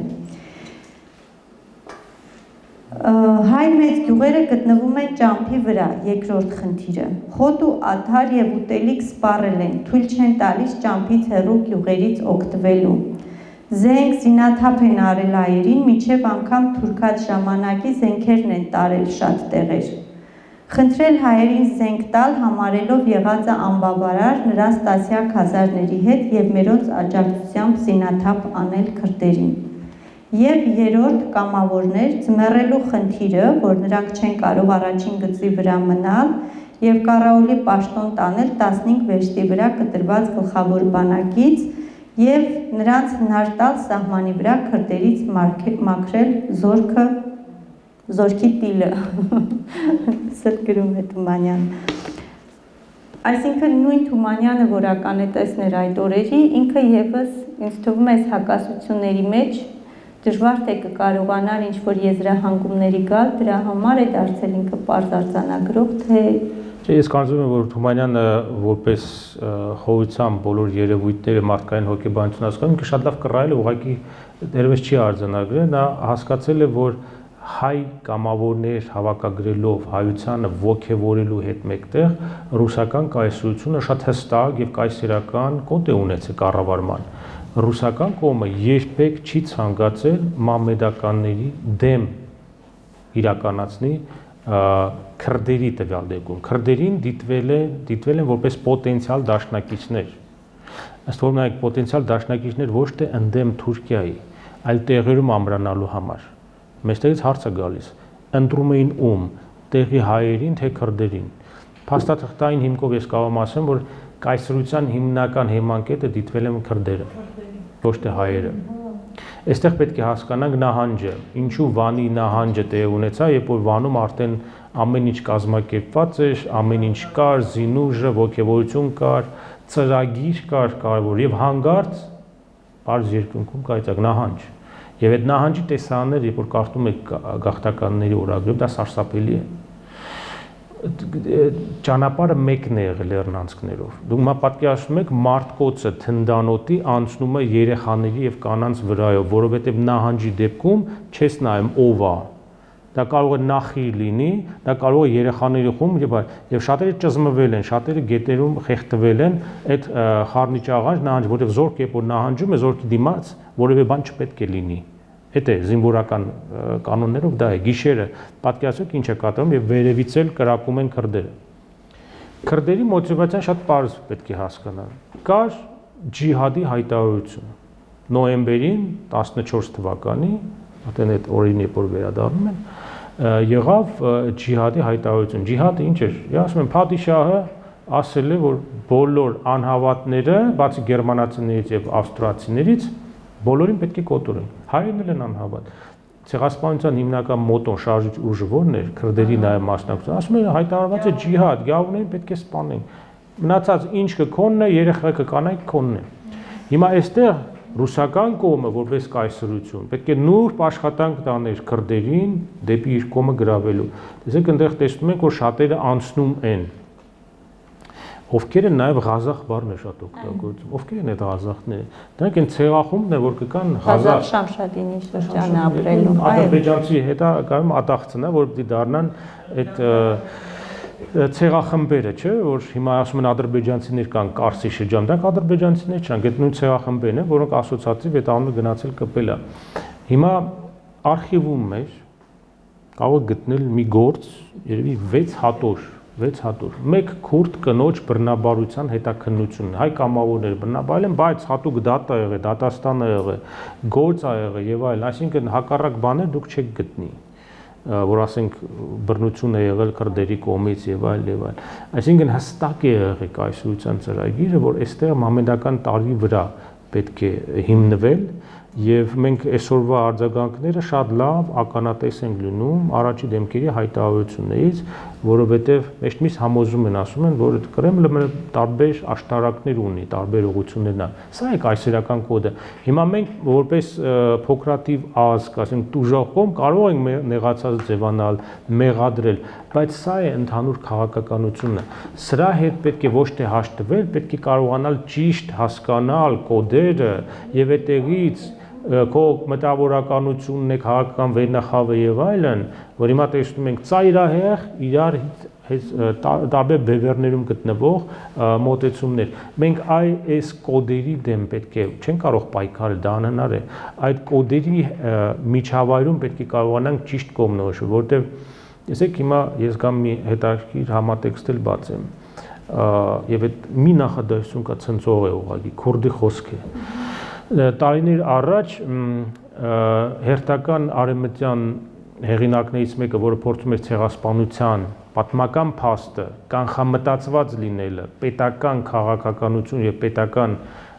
Հայ մեծ գյուղերը գտնվում են ճամփի վրա, երկրորդ խնդիրը։ Խոտ ու աթար եւ ուտելիք սպառել են, թույլ չեն տալիս ճամփից հեռու գյուղերից օգտվելու։ Զենք զինաթափ են արել հայերին, միջև անգամ թուրքած ժամանակի զենքերն են տարել շատ տեղեր։ Խնդրել հայերին զենք տալ համարելով եղածը անբավարար նրանց տասյակ հազարների հետ և մերոնց աջակցությամբ զինաթափ անել քրդերին։ Եվ երրորդ կամավորներ ձմեռելու խնդիրը, որ նրանք չեն կարող առաջին գծի վրա մնալ և կառավարի պաշտոն տանել 15 վերստի վրա կտրված գլխավոր բանակից և նրանց հնար տալ սահմանի վրա քրդերից մաքրել զորքի տիլը, սըտ գրում է Թումանյանը։ Այսինքն նույն Թումանյանը, որ ականետեսն էր այդ օրերի, ինքը ևս ինձ թվում է հակասությունների մեջ դժվար թե կկարողանար ինչ-որ եզրահանգումների գալ, դրա համար է դարձել ինքը պարզ արձանագրող, թե Ես կարծում եմ, որ Թումանյանը որպես խորհրդության բոլոր երևույթները մարդկային հոգեբանություն հասկանում, ինքը շատ լավ կռահել է, ուղղակի դեռևս չի արձանագրել, նա հասկացել է, որ հայ կամավորներ հավաքագրելով հայությանը ոգևորելու հետ մեկտեղ ռուսական կայսրությունը շատ հստակ եւ կայսերական կոդ է ունեցել կառավարման։ Ռուսական կողմը երբեք չի ցանկացել մամեդականների դեմ իրականացնի քրդերի տվյալ դեպքում քրդերին դիտվել են որպես պոտենցիալ դաշնակիցներ, ըստ որում այդ պոտենցիալ դաշնակիցներ ոչ թե ընդդեմ Թուրքիայի, այլ տեղերում ամրանալու համար։ Մեջտեղից հարց է գալիս, ընտրում էին ում, տեղի հայերին, թե քրդերին։ Փաստաթղթային հիմքով ես կարող եմ ասեմ, որ կայսրության հիմնական հեմանկետը դիտվել են քրդերը, ոչ թե հայերը։ Այստեղ պետք է հասկանանք նահանջը, ինչու Վանի նահանջը տեղ ունեցավ, երբ որ Վանում արդեն ամեն ինչ կազմակերպված էր, ամեն ինչ կար, զինուժը, ոգևորություն կար, ծրագիր կար կարևոր եւ հանգարց բարձ երկնքում կայացավ նահանջ։ Եվ այդ նահանջի տեսարանները, երբ որ կարդում եք գաղթականների օրագրում, դա սարսափելի է։ Ճանապարհը մեկն է եղել լեռնանցքներով։ Դուք մա պատկերացնում եք մարդկոցը թնդանոթի անցնում է երեխաների եւ կանանց վրայով, որովհետեւ նահանջի դեպքում չես նայում ով է։ Դա կարող է նախիր լինի, դա կարող է երեխաների խումբ եւ շատերը ճզմվել են, շատերը գետերում խեղդվել են այդ խառնիճաղանջ նահանջ, որովհետեւ զորք երբ որ նահանջում է, զորքի դիմաց որևէ բան չպետք է լինի։ Այդ է զինվորական կանոններով դա է։ Գիշերը պատկերացրեք ինչ է կատարում եւ վերևից էլ կրակում են քրդերը։ Քրդերի մոտիվացիան շատ պարզ պետք է հասկանալ։ Կար ջիհադի հայտարարություն նոյեմբերին 14 թվականի, արդեն այդ օրերին երբ որ վերադառնում են, եղավ ջիհադի հայտարարություն։ Ջիհադը ինչ էր։ Ես ասում եմ, Փադիշահը ասել է, որ բոլոր անհավատները, բացի գերմանացիներից եւ ավստրիացիներից, բոլորին պետք է կոտորեն։ Հայերն էլ են անհավատ։ Ցեղասպանության հիմնական մոտոն շարժիչ ուժը ո՞րն էր, քրդերի նաև մասնակցություն։ Ասում են հայտարարված է ջիհադ, գավուրներին պետք է սպանենք։ Մնացած ինչ կքոնն է, երեխա կանայք քոնն է։ Հիմա այստեղ ռուսական կողմը որպես կայսրություն պետք է նուրբ աշխատանք տաներ քրդերին դեպի իր կողմը գրավելու։ Տեսեք, այնտեղ տեսնում ենք, որ շատերը անցնում են։ Ովքեր են նաև Ղազախ բառն է շատ օգտագործում։ Ովքեր են այդ Ղազախները։ Դրանք են ցեղախումբն է, որ կգան Ղազախ Շամշադինի շրջանը ապրելու։ Ադրբեջանցի հետա կարում ատաղցն է, որ պիտի դառնան այդ ցեղախմբերը, չէ, որ հիմա ասում են ադրբեջանցիներ կան Կարսի շրջան, դրանք ադրբեջանցիներ չեն, այդ նույն ցեղախմբերն են, որոնք ասոցիատիվ այդ անունը գնացել կպել է։ Հիմա արխիվում մեր կարող գտնել մի գործ, երևի 6 հատոր, մեկ քուրդ կնոջ բռնաբարության հետաքննություն, հայ կամավորներ բռնաբարել են, բայց հատուկ դատ ա եղել, դատաստան ա եղել, գործ ա եղել եւ այլն, այսինքն հակառակ բաներ դուք չեք գտնի, որ ասենք բռնություն է եղել քրդերի կողմից եւ այլ, այսինքն հստակ է եղել կայսրության ծրագիրը, որ այստեղ մամեդական տարի վրա պետք է հիմնվել եւ մենք այսօրվա արձագանքները շատ լավ ականատես ենք լինում առաջի դեմքերի հայտարարություններից, որովհետեւ մեջտմիս համոզում են, ասում են, որ Կրեմլը տարբեր աշտարակներ ունի, տարբեր ուղղություններն է։ Սա է կայսերական կոդը։ Հիմա մենք որպես փոքրատիվ ազգ, ասենք տուժախում կարող ենք նեղացած ձևանալ, մեղադրել, բայց սա է ընդհանուր քաղաքականությունը։ Սրա հետ պետք է ոչ թե հաշտվել, պետք է կարողանալ ճիշտ հասկանալ կոդերը եւ այդտեղից քո մտավորականությունն է, քաղաքական վերնախավը եւ այլն, որ հիմա տեսնում ենք ծայրահեղ իրար տարբեր բևեռներում գտնվող մոտեցումներ։ Մենք այս կոդերի դեմ պետք է չենք կարող պայքարել, դա անհնար է։ Այդ կոդերի միջավայրում պետք է կարողանանք ճիշտ կողմնորոշել, որտեղ տեսեք հիմա ես գամ մի հետաքրքիր համատեքստ էլ բացեմ, եւ այդ մի նախադասություն կա ցնցող է ուղղակի, քուրդի խոսք է։ Տարիներ առաջ հերթական արևմտյան հեղինակներից մեկը, որը փորձում էր ցեղասպանության պատմական փաստը կանխամտածված լինելը, պետական քաղաքականություն եւ պետական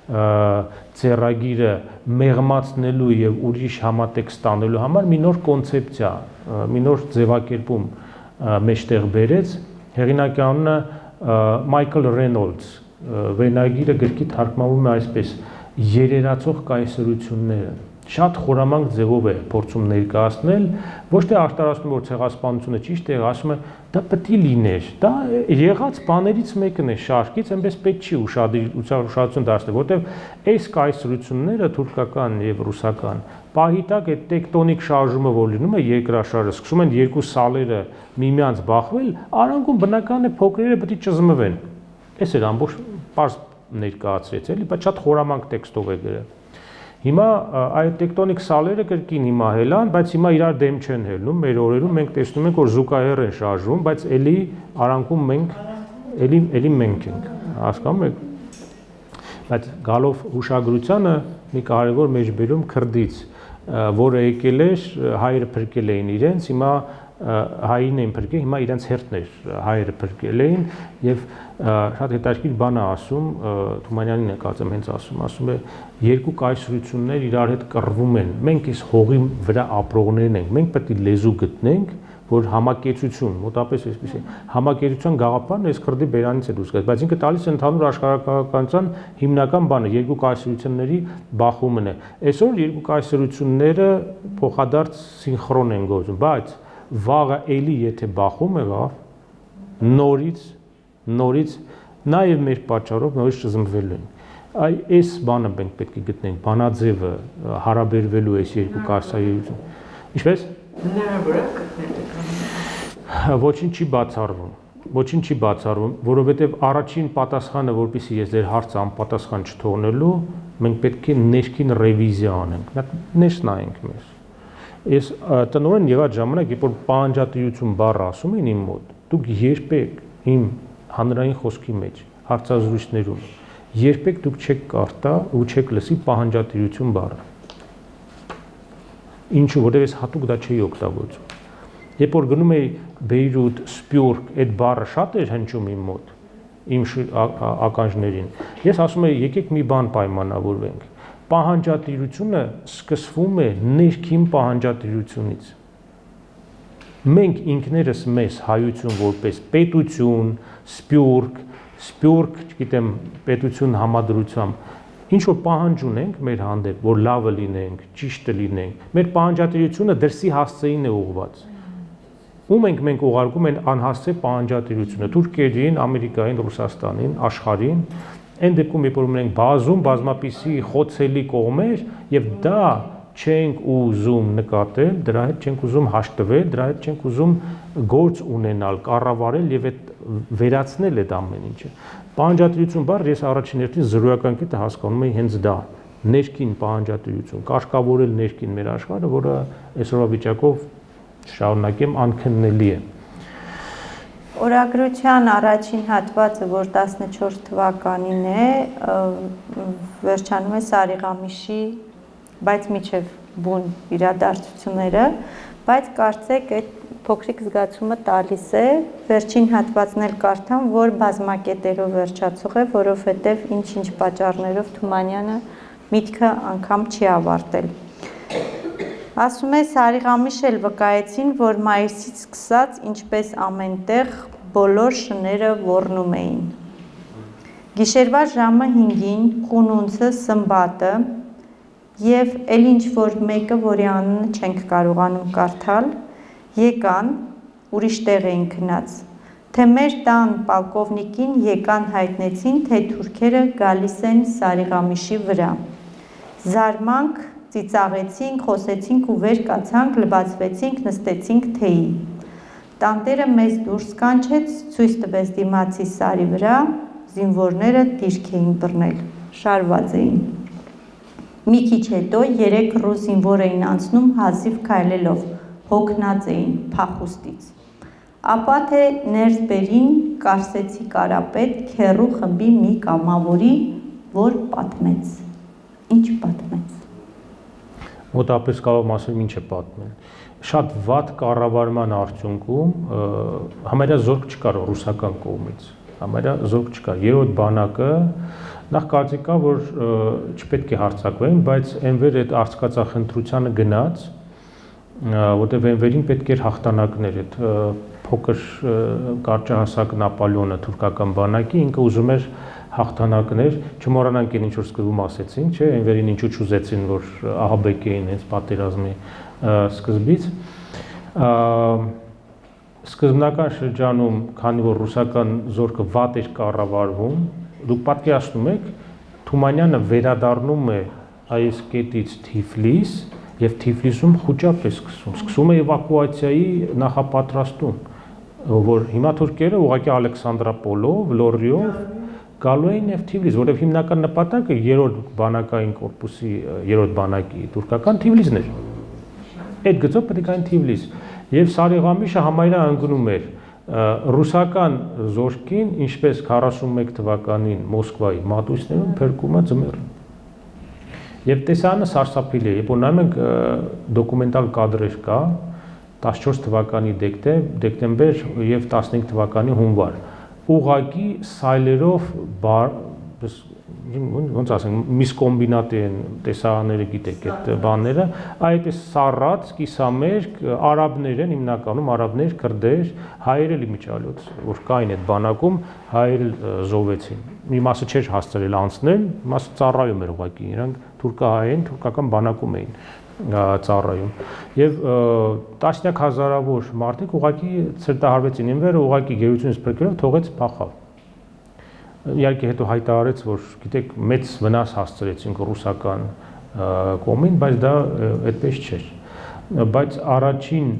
ծերագիրը մեղմացնելու եւ ուրիշ համատեքստ ստանալու համար մի նոր կոնցեպցիա, մի նոր ձևակերպում մեջտեղ բերեց, հեղինակի անունը Մայքլ Ռենոլդս, վերնագիրը գրքի թարգմանվում է այսպես՝ երերացող կայսրությունները, շատ խորամանկ ձևով է փորձում ներկայացնել, ոչ թե արտարացնում որ ցեղասպանությունը ճիշտ է, ասում է դա պետք է լիներ, դա եղած բաներից մեկն է շարքից, այնպես պետք չի ուշադրություն դարձնել, որտեղ այս կայսրությունները թուրքական եւ ռուսական պահի տակ այդ տեկտոնիկ շարժումը որ լինում է երկրաշարժը, սկսում են երկու սալերը միմյանց բախվել, արանքում բնական է փոքրերը պետք է ճզմվեն։ Այս էր ամբողջ պարզ ներկայացրեց, էլի, բայց շատ խորամանկ տեքստով է գրել։ Հիմա այդ տեկտոնիկ սալերը կրկին հիմա հելան, բայց հիմա իրար դեմ չեն հելնում, մեր օրերում մենք տեսնում ենք, որ զուգահեռ են շարժվում, բայց էլի արանքում մենք էլի մենք ենք, հասկանում եք։ Բայց գալով հուշագրությանը մի կարևոր մեջբերում քրդից, որը եկել էր, հայերը փրկել էին իրենց, հիմա հային էին փրկել, հիմա իրենց հերթն էր հայերը փրկել էին եւ շատ հետաքրքիր բան է ասում, Թումանյանին է կարծեմ հենց ասում է երկու կայսրություններ իրար հետ կռվում են, մենք այս հողի վրա ապրողներն ենք, մենք պետք է լեզու գտնենք, որ համակեցություն, մոտապես այսպես է, համակեցության գաղափարն այս քրդի բերանից է դուրս գալիս, բայց ինքը տալիս է ընդհանուր աշխարհակաղակական հիմնական բանը, երկու կայսրությունների բախումն է։ Այսօր երկու կայսրությունները փոխադարձ սինխրոն են գործում, բայց վաղը էլի եթե բախում եղավ, նորից նաև մեր պատճառով նորից ճզմվելու են։ Այս բանը մենք պետք է գտնենք, բանաձևը հարաբերվելու այս երկու կայսրություն։ Ինչպես նրա վրա գտնել ոչինչ չի բացառվում, որովհետև առաջին պատասխանը, որպեսզի ես ձեր հարցը անպատասխան չթողնելու, մենք պետք է ներքին ռևիզիա անենք, ներս նայենք մեզ։ Ես տնօրեն եղած ժամանակ, երբ որ պահանջատիրություն բառը ասում են իմ մոտ, դուք երբեք իմ հանրային խոսքի մեջ, հարցազրույցներում, երբեք դուք չեք կարդա ու չեք լսի պահանջատիրություն բառը։ Ինչու, որտեղ ես հատուկ դա չէի օգտագործում։ Երբ որ գնում էի Բեյրութ, Սպյուրք, այդ բառը շատ էր հնչում իմ մոտ, իմ ականջներին։ Ես ասում եի, եկեք մի բան պայմանավորվենք։ Պահանջատիրությունը սկսվում է ներքին պահանջատիրությունից։ Մենք ինքներս մեզ հայություն որպես պետություն, Սպյուրք, չգիտեմ, պետություն համադրությամբ ինչ որ պահանջ ունենք մեր հանդեպ, որ լավը լինենք, ճիշտը լինենք, մեր պահանջատիրությունը դրսի հասցեին է ուղղված։ Ում մենք ուղարկում են անհասցե պահանջատիրությունը, Թուրքիային, Ամերիկային, Ռուսաստանին, աշխարհին, այն դեպքում, երբ որ ունենք բազմապիսի խոցելի կողմեր, եւ դա չենք ուզում նկատել, դրա հետ չենք ուզում հաշտվել, դրա հետ չենք ուզում գործ ունենալ, կառավարել եւ այդ վերացնել այդ ամեն ինչը։ Պահանջատիրություն բառը ես առաջին հերթին զրոյական կետը հասկանում եմ հենց դա, ներքին պահանջատիրություն, կարգավորել ներքին մեր աշխարհը, որը այսօրվա վիճակով շարունակեմ անքննելի է։ Օրագրության առաջին հատվածը, որ 14 թվականին է, վերջանում է Սարիղամիշի, բայց միջև բուն իրադարձությունները, բայց կարծեք այդ փոքրիկ զգացումը տալիս է, վերջին հատվածն էլ կարդամ, որ բազմակետերով վերջացող է, որովհետև ինչ-ինչ պատճառներով Թումանյանը միտքը անգամ չի ավարտել։ Ասում է Սարիղամիշ էլ վկայեցին, որ մայիսից սկսած, ինչպես ամենտեղ, բոլոր շները ոռնում էին։ Գիշերվա ժամը 5-ին, խունունցը, սմբատը և էլ ինչ-որ մեկը, որի անունը չենք կարողանում կարդալ, եկան, ուրիշ տեղ էին քնած, թե մեր տան պալկովնիկին եկան հայտնեցին, թե թուրքերը գալիս են Սարիղամիշի վրա։ Զարմանք, ծիծաղեցինք, խոսեցինք ու վեր կացանք, լվացվեցինք, նստեցինք թեյի։ Տանտերը մեզ դուրս կանչեց, ցույց տվեց դիմացի սարի վրա, զինվորները դիրք էին բռնել, շարված էին։ Մի քիչ հետո 3 ռուս զինվոր էին անցնում հազիվ քայլելով, հոգնած էին փախուստից։ Ապա թե ներս բերին Կարսեցի կարապետ քեռու խմբի մի կամավորի, որ պատմեց։ Ինչ պատմեց։ Մոտապես կարող եմ ասել ինչ է պատմել։ Շատ վատ կառավարման արդյունքում համարյա զորք չկար ռուսական կողմից, համարյա զորք չկար։ Երրորդ բանակը նախ կարծիք կա, որ չպետք է հարձակվեն, բայց Էնվեր այդ արձկացախնդրությանը գնաց, որտեղ Էնվերին պետք էր հաղթանակներ, այդ փոքր կարճահասակ Նապոլեոնը թուրքական բանակի, ինքը ուզում էր հաղթանակներ, չմոռանանք ինչ որ սկզբում ասեցին, չէ, Էնվերին ինչու չուզեցին, որ ահաբեկ էին հենց պատերազմի սկզբից։ Սկզբնական շրջանում, քանի որ ռուսական զորքը վատ էր կառավարվում, դուք պատկերացնում եք, Թումանյանը վերադառնում է այս կետից Թիֆլիս եւ Թիֆլիսում խոճապ է սկսում է էվակուացիայի նախապատրաստում, որ հիմա թուրքերը ուղղակի Ալեքսանդրապոլով, Լորիով գալու էին եւ Թիֆլիս, որովհետեւ հիմնական նպատակը երրորդ բանակային կորպուսի երրորդ բանակի թուրքական Թիֆլիսն էր։ Այդ գծով պետք է գային Թիֆլիս եւ Սարիղամիշը համարյա ընկնում էր ռուսական զորքին, ինչպես 41 թվականին Մոսկվայի մատույցներում փրկում է ձմեռը։ Եվ տեսանը սարսափելի է, երբ որ նայում ենք դոկումենտալ կադրեր կա 14 թվականի դեկտեմբեր եւ 15 թվականի հունվար ուղակի սայլերով ոնց ասենք միս կոմբինատ են տեսարանները գիտեք այդ բաները այդպես սառած կիսամերկ արաբներ են հիմնականում արաբներ քրդեր հայեր էլ իմիջալոց որ կային այդ բանակում հայեր զոհվեցին մի մասը չէր հասցրել անցնել մասը ծառայում էր ուղակի իրանք թուրքահայ թուրքական բանակում էին ծառայում եւ տասնյակ հազարավոր մարդիկ ուղակի ցրտահարվեցին ինվերը ուղակի գերությունից փրկելով թողեց փախավ իհարկե հետո հայտարարեց որ գիտեք մեծ վնաս հասցրեցին ռուսական կողմին բայց դա այդպես չէր բայց առաջին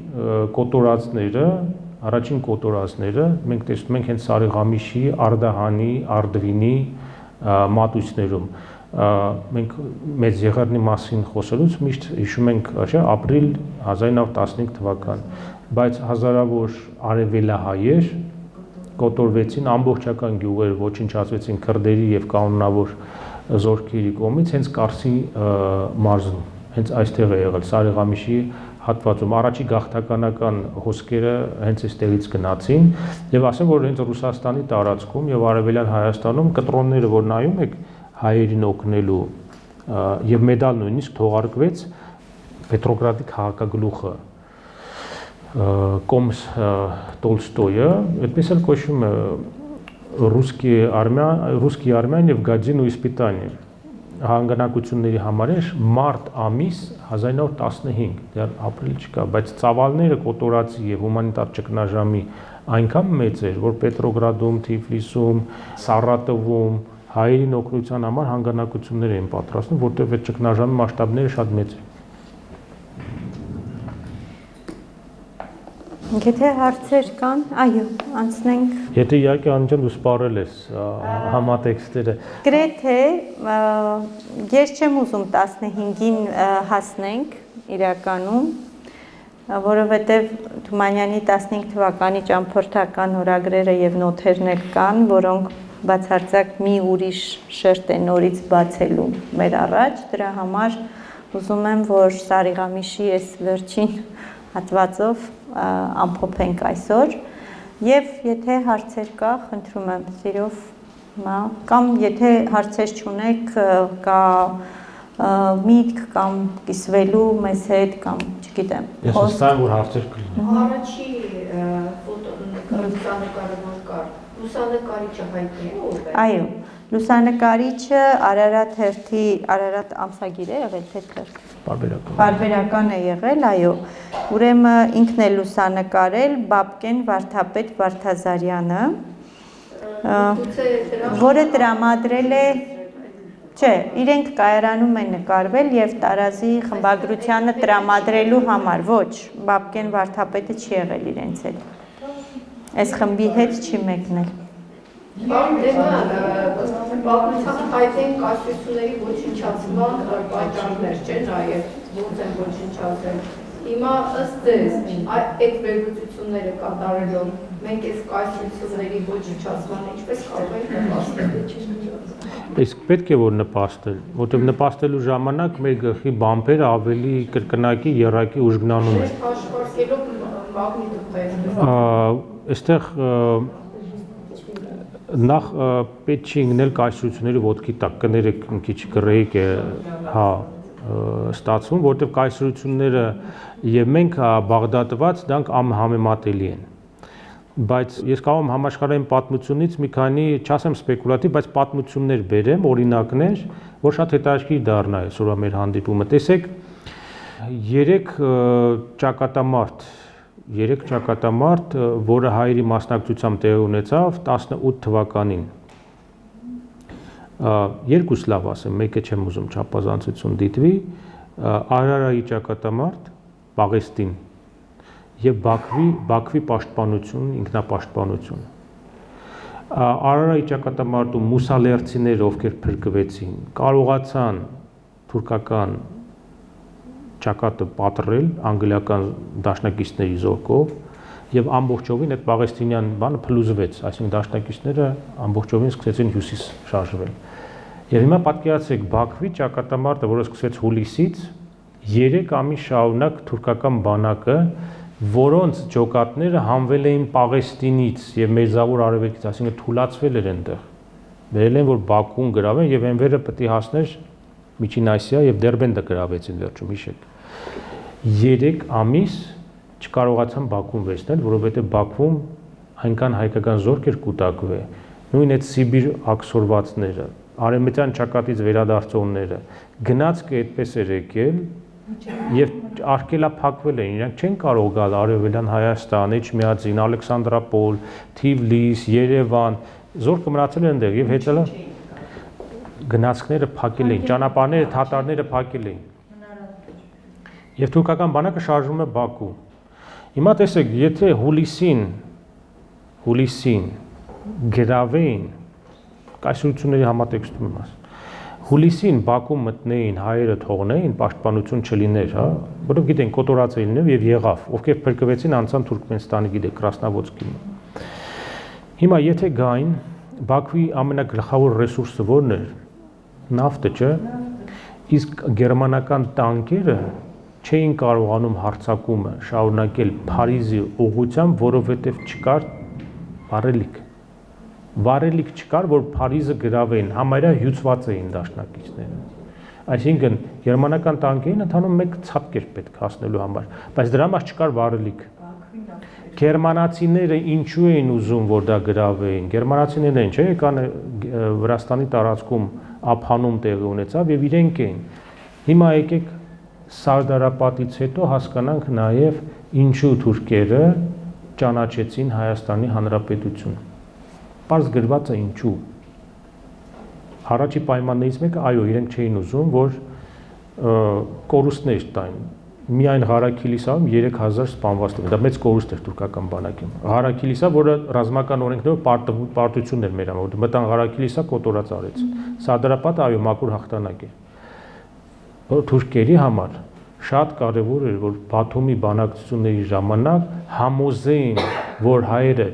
կոտորածները մենք տեսնում ենք հենց Սարիղամիշի Արդահանի Արդվինի մատույցներում մենք մեծ եղեռնի մասին խոսելուց միշտ հիշում ենք ապրիլ 1915 թվական բայց հազարավոր արևելահայեր կոտորվեցին ամբողջական գյուղեր ոչնչացվեցին քրդերի եւ կանոնավոր զորքերի կողմից հենց Կարսի մարզում հենց այստեղ է եղել Սարիղամիշի հատվածում առաջի գաղթականական հոսքերը հենց այստեղից գնացին եւ ասեմ որ հենց Ռուսաստանի տարածքում եւ արևելյան Հայաստանում կտրոնները որ նայում եք հայերին օգնելու եւ մեդալ նույնիսկ թողարկվեց Պետրոգրադի քաղաքագլուխը Կոմս Տոլստոյը, այդպես էլ կոչվում է ռուսկի արմյան եւ Գադին ու Իսպիտանի հանգանակությունների համար էր մարտ ամիս 1915, դեռ ապրիլ չկա, բայց ծավալները կոտորածի եւ հումանիտար ճգնաժամի այնքան մեծ էր, որ Պետրոգրադում, Թիֆլիսում, Սարատովում հայերին օգնության համար հանգանակություններ էին պատրաստում, որտեղ այդ ճգնաժամի մասշտաբները շատ մեծ են։ Եթե հարցեր կան, այո, անցնենք։ Եթե իհարկե Անջան դու սպառել ես համատեքստերը։ Գրեթե ես չեմ ուզում 15-ին հասնենք իրականում, որովհետև Թումանյանի 15 թվականի ճամփորդական օրագրերը եւ նոթերն էլ կան, որոնք բացարձակ մի ուրիշ շերտ է նորից բացելու մեր առաջ, դրա համար ուզում եմ, որ Սարիղամիշի այս վերջին հատվածով ամփոփենք այսօր եւ եթե հարցեր կա, խնդրում եմ սիրով, կամ եթե հարցեր չունեք, կա միտք կամ կիսվելու մեզ հետ կամ չգիտեմ։ Ես հստակ որ հարցեր կլինեն։ Առաջի լուսանկարը որ կար, լուսանկարիչը հայտնի է ով է։ Այո, լուսանկարիչը Արարատ հերթի Արարատ ամսագիր է եղել թե թերթ։ Պարբերական է եղել, այո։ Ուրեմն ինքն է լուսանկարել Բաբկեն Վարդապետ Վարդազարյանը, որը տրամադրել է, չէ, իրենք կայարանում են նկարվել եւ տարազի խմբագրությանը տրամադրելու համար, ոչ, Բաբկեն Վարդապետը չի եղել իրենց հետ։ այս խմբի հետ չի մեկնել։ Պատմությանը հայտ են կայսրությունների ոչնչացման պայքարներ, չէ՞, նաև ոնց են ոչնչացել։ Հիմա ըստ ձեզ, այդ վերլուծությունները կատարելով մենք այս կայսրությունների ոչնչացման ինչպես կարող ենք նպաստել։ Իսկ պետք է որ նպաստել, որտեղ նպաստելու ժամանակ մեր գլխի բամպերը ավելի կրկնակի, եռակի ուժգնանում են։ Հաշվարկելով մագնիտուդը։ Այստեղ նախ պետք չի ընկնել կայսրությունների ոտքի տակ, կներեք մի քիչ գրեիք է, հա, ստացվում, որտեղ կայսրությունները եւ մենք Բաղդադված դրանք անհամեմատելի են։ Բայց ես կարող եմ համաշխարհային պատմությունից մի քանի, չասեմ սպեկուլատիվ, բայց պատմություններ բերեմ, օրինակներ, որ շատ հետաքրքիր դառնա այսօրվա մեր հանդիպումը։ Տեսեք, 3 ճակատամարտ, որը հայերի մասնակցությամբ տեղի ունեցավ 18 թվականին։ Երկուս լավ ասեմ, մեկը չեմ ուզում չափազանցություն դիտվի, Արարայի ճակատամարտ, Պաղեստին եւ Բաքվի պաշտպանություն, ինքնապաշտպանություն։ Արարայի ճակատամարտում մուսալերցիները, ովքեր փրկվեցին, կարողացան թուրքական ճակատը պատռել անգլիական դաշնակիցների զորքով եւ ամբողջովին այդ պաղեստինյան բանը փլուզվեց, այսինքն դաշնակիցները ամբողջովին սկսեցին հյուսիս շարժվել։ Եվ հիմա պատկերացրեք Բաքվի ճակատամարտը, որը սկսվեց հուլիսից, 3 ամիս շարունակ թուրքական բանակը, որոնց ջոկատները հանվել էին Պաղեստինից եւ Մերձավոր Արևելքից, այսինքն թուլացվել էր այնտեղ։ Վերել են որ Բաքուն գրավեն եւ այնվերը պետք է հասներ Միջին Ասիա եւ Դերբենդը գրավեցին վերջում, հիշեք։ 3 ամիս չկարողացան Բաքուն վերցնել, որովհետեւ Բաքվում այնքան հայկական զորք էր կուտակվել։ Նույն այդ Սիբիր աքսորվածները, արևմտյան ճակատից վերադարձողները, գնացքը այդպես էր եկել եւ արկելափակվել էին, իրանք չեն կարող գալ Արևելյան Հայաստան, Էջմիածին, Ալեքսանդրապոլ, Թիվլիս, Երևան, զորքը մնացել են այնտեղ եւ հետո գնացքները փակել էին, ճանապարհները, թաթարները փակել էին։ Եվ թուրքական բանակը շարժվում է Բաքու։ Հիմա տեսեք, եթե հուլիսին գրավեին կայսրությունների համատեքստում եմ ասում։ Հուլիսին Բաքու մտնեին, հայերը թողնեին, պաշտպանություն չլիներ, հա, որովհետև գիտեն կոտորած էին եւ եղավ, ովքեր փրկվեցին անցան Թուրքմենստանի, գիտեք, Կրասնավոդսկի։ Հիմա եթե գային, Բաքվի ամենագլխավոր ռեսուրսը ո՞րն էր։ Նավթը, չէ՞։ Իսկ գերմանական տանկերը չէին կարողանում հարձակումը շարունակել Փարիզի ուղղությամբ, որովհետև չկար վարելիք չկար, որ Փարիզը գրավեին, համարյա հյուծված էին դաշնակիցները։ Այսինքն գերմանական տանկերին ընդհանուր մեկ ցածկ էր պետք հասնելու համար, բայց դրա համար չկար վարելիք։ Գերմանացիները ինչու էին ուզում, որ դա գրավեին։ Գերմանացիներն են, չէ՞, եկան Վրաստանի տարածքում ափանում տեղի ունեցավ եւ իրենք էին։ Հիմա եկեք Սարդարապատից հետո հասկանանք նաեւ ինչու թուրքերը ճանաչեցին Հայաստանի Հանրապետություն։ Պարզ գրված է ինչու։ Առաջի պայմաններից մեկը, այո, իրենք չէին ուզում, որ կորուստներ տային։ Միայն Ղարաքիլիսաում 3000 սպանված տեղ։ Դա մեծ կորուստ էր թուրքական բանակին։ Ղարաքիլիսա, որը ռազմական օրենքներով պարտություն էր մեր համար, որ մտան Ղարաքիլիսա կոտորած արեց։ Սարդարապատը, այո, մաքուր հաղթանակ էր։ Որ թուրքերի համար շատ կարևոր էր, որ Բաթումի բանակցությունների ժամանակ համոզեին, որ հայերը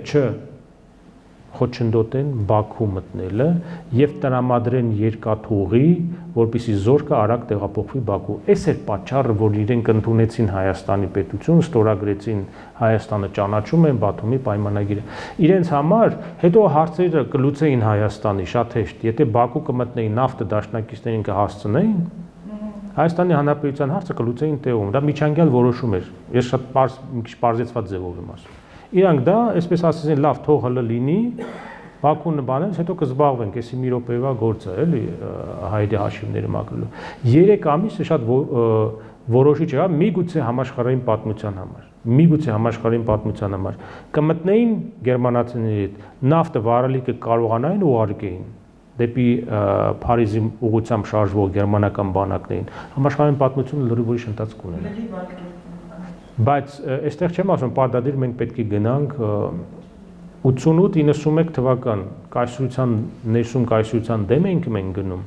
չխոչընդոտեն Բաքու մտնելը եւ տրամադրեն երկաթուղի, որպեսզի զորքը արագ տեղափոխվի Բաքու։ Այս էր պատճառը, որ իրենք ընդունեցին Հայաստանի պետություն, ստորագրեցին Հայաստանը ճանաչում են Բաթումի պայմանագիրը։ Իրենց համար հետո հարցերը կլուծեին Հայաստանի շատ հեշտ, եթե Բաքու կմտնեին նավթը դաշնակիցներին կհասցնեին, Հայաստանի Հանրապետության հարցը կլուծեին տեղում, դա միջանկյալ որոշում էր։ Ես շատ մի քիչ պարզեցված ձևով եմ ասում։ Իրանք դա, այսպես ասեցին, լավ, թող հլը լինի, Բաքուն բանից հետո կզբաղվենք, էսի մի րոպեվա գործ է, էլի հայերի հաշիվները մաքրելու։ 3 ամիսը շատ որոշիչ է, միգուցե համաշխարհային պատմության համար։ Միգուցե համաշխարհային պատմության համար կմտնեին գերմանացիների հետ, նավթը վարելիքը կարողանային ուղարկեին դեպի Փարիզի ուղղությամբ շարժվող գերմանական բանակներին, համաշխարհային պատմությունը լրիվ ուրիշ ընթացք ուներ։ Բայց այստեղ չեմ ասում, պարտադիր մենք պետք է գնանք 88-91 թվական կայսրության ներսում կայսրության դեմ ենք մենք գնում։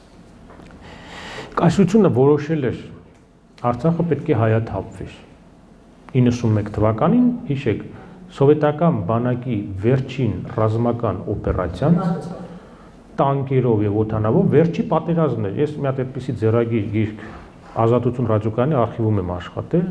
Կայսրությունը որոշել էր Արցախը պետք է հայաթափվեր։ 91 թվականին, հիշեք, սովետական բանակի վերջին ռազմական օպերացիան տանկերով եւ օդանավով վերջի պատերազմն էր։ Ես մի հատ այդպիսի ձեռագիր գիրք Ազատություն ռադիոկայանի արխիվում եմ աշխատել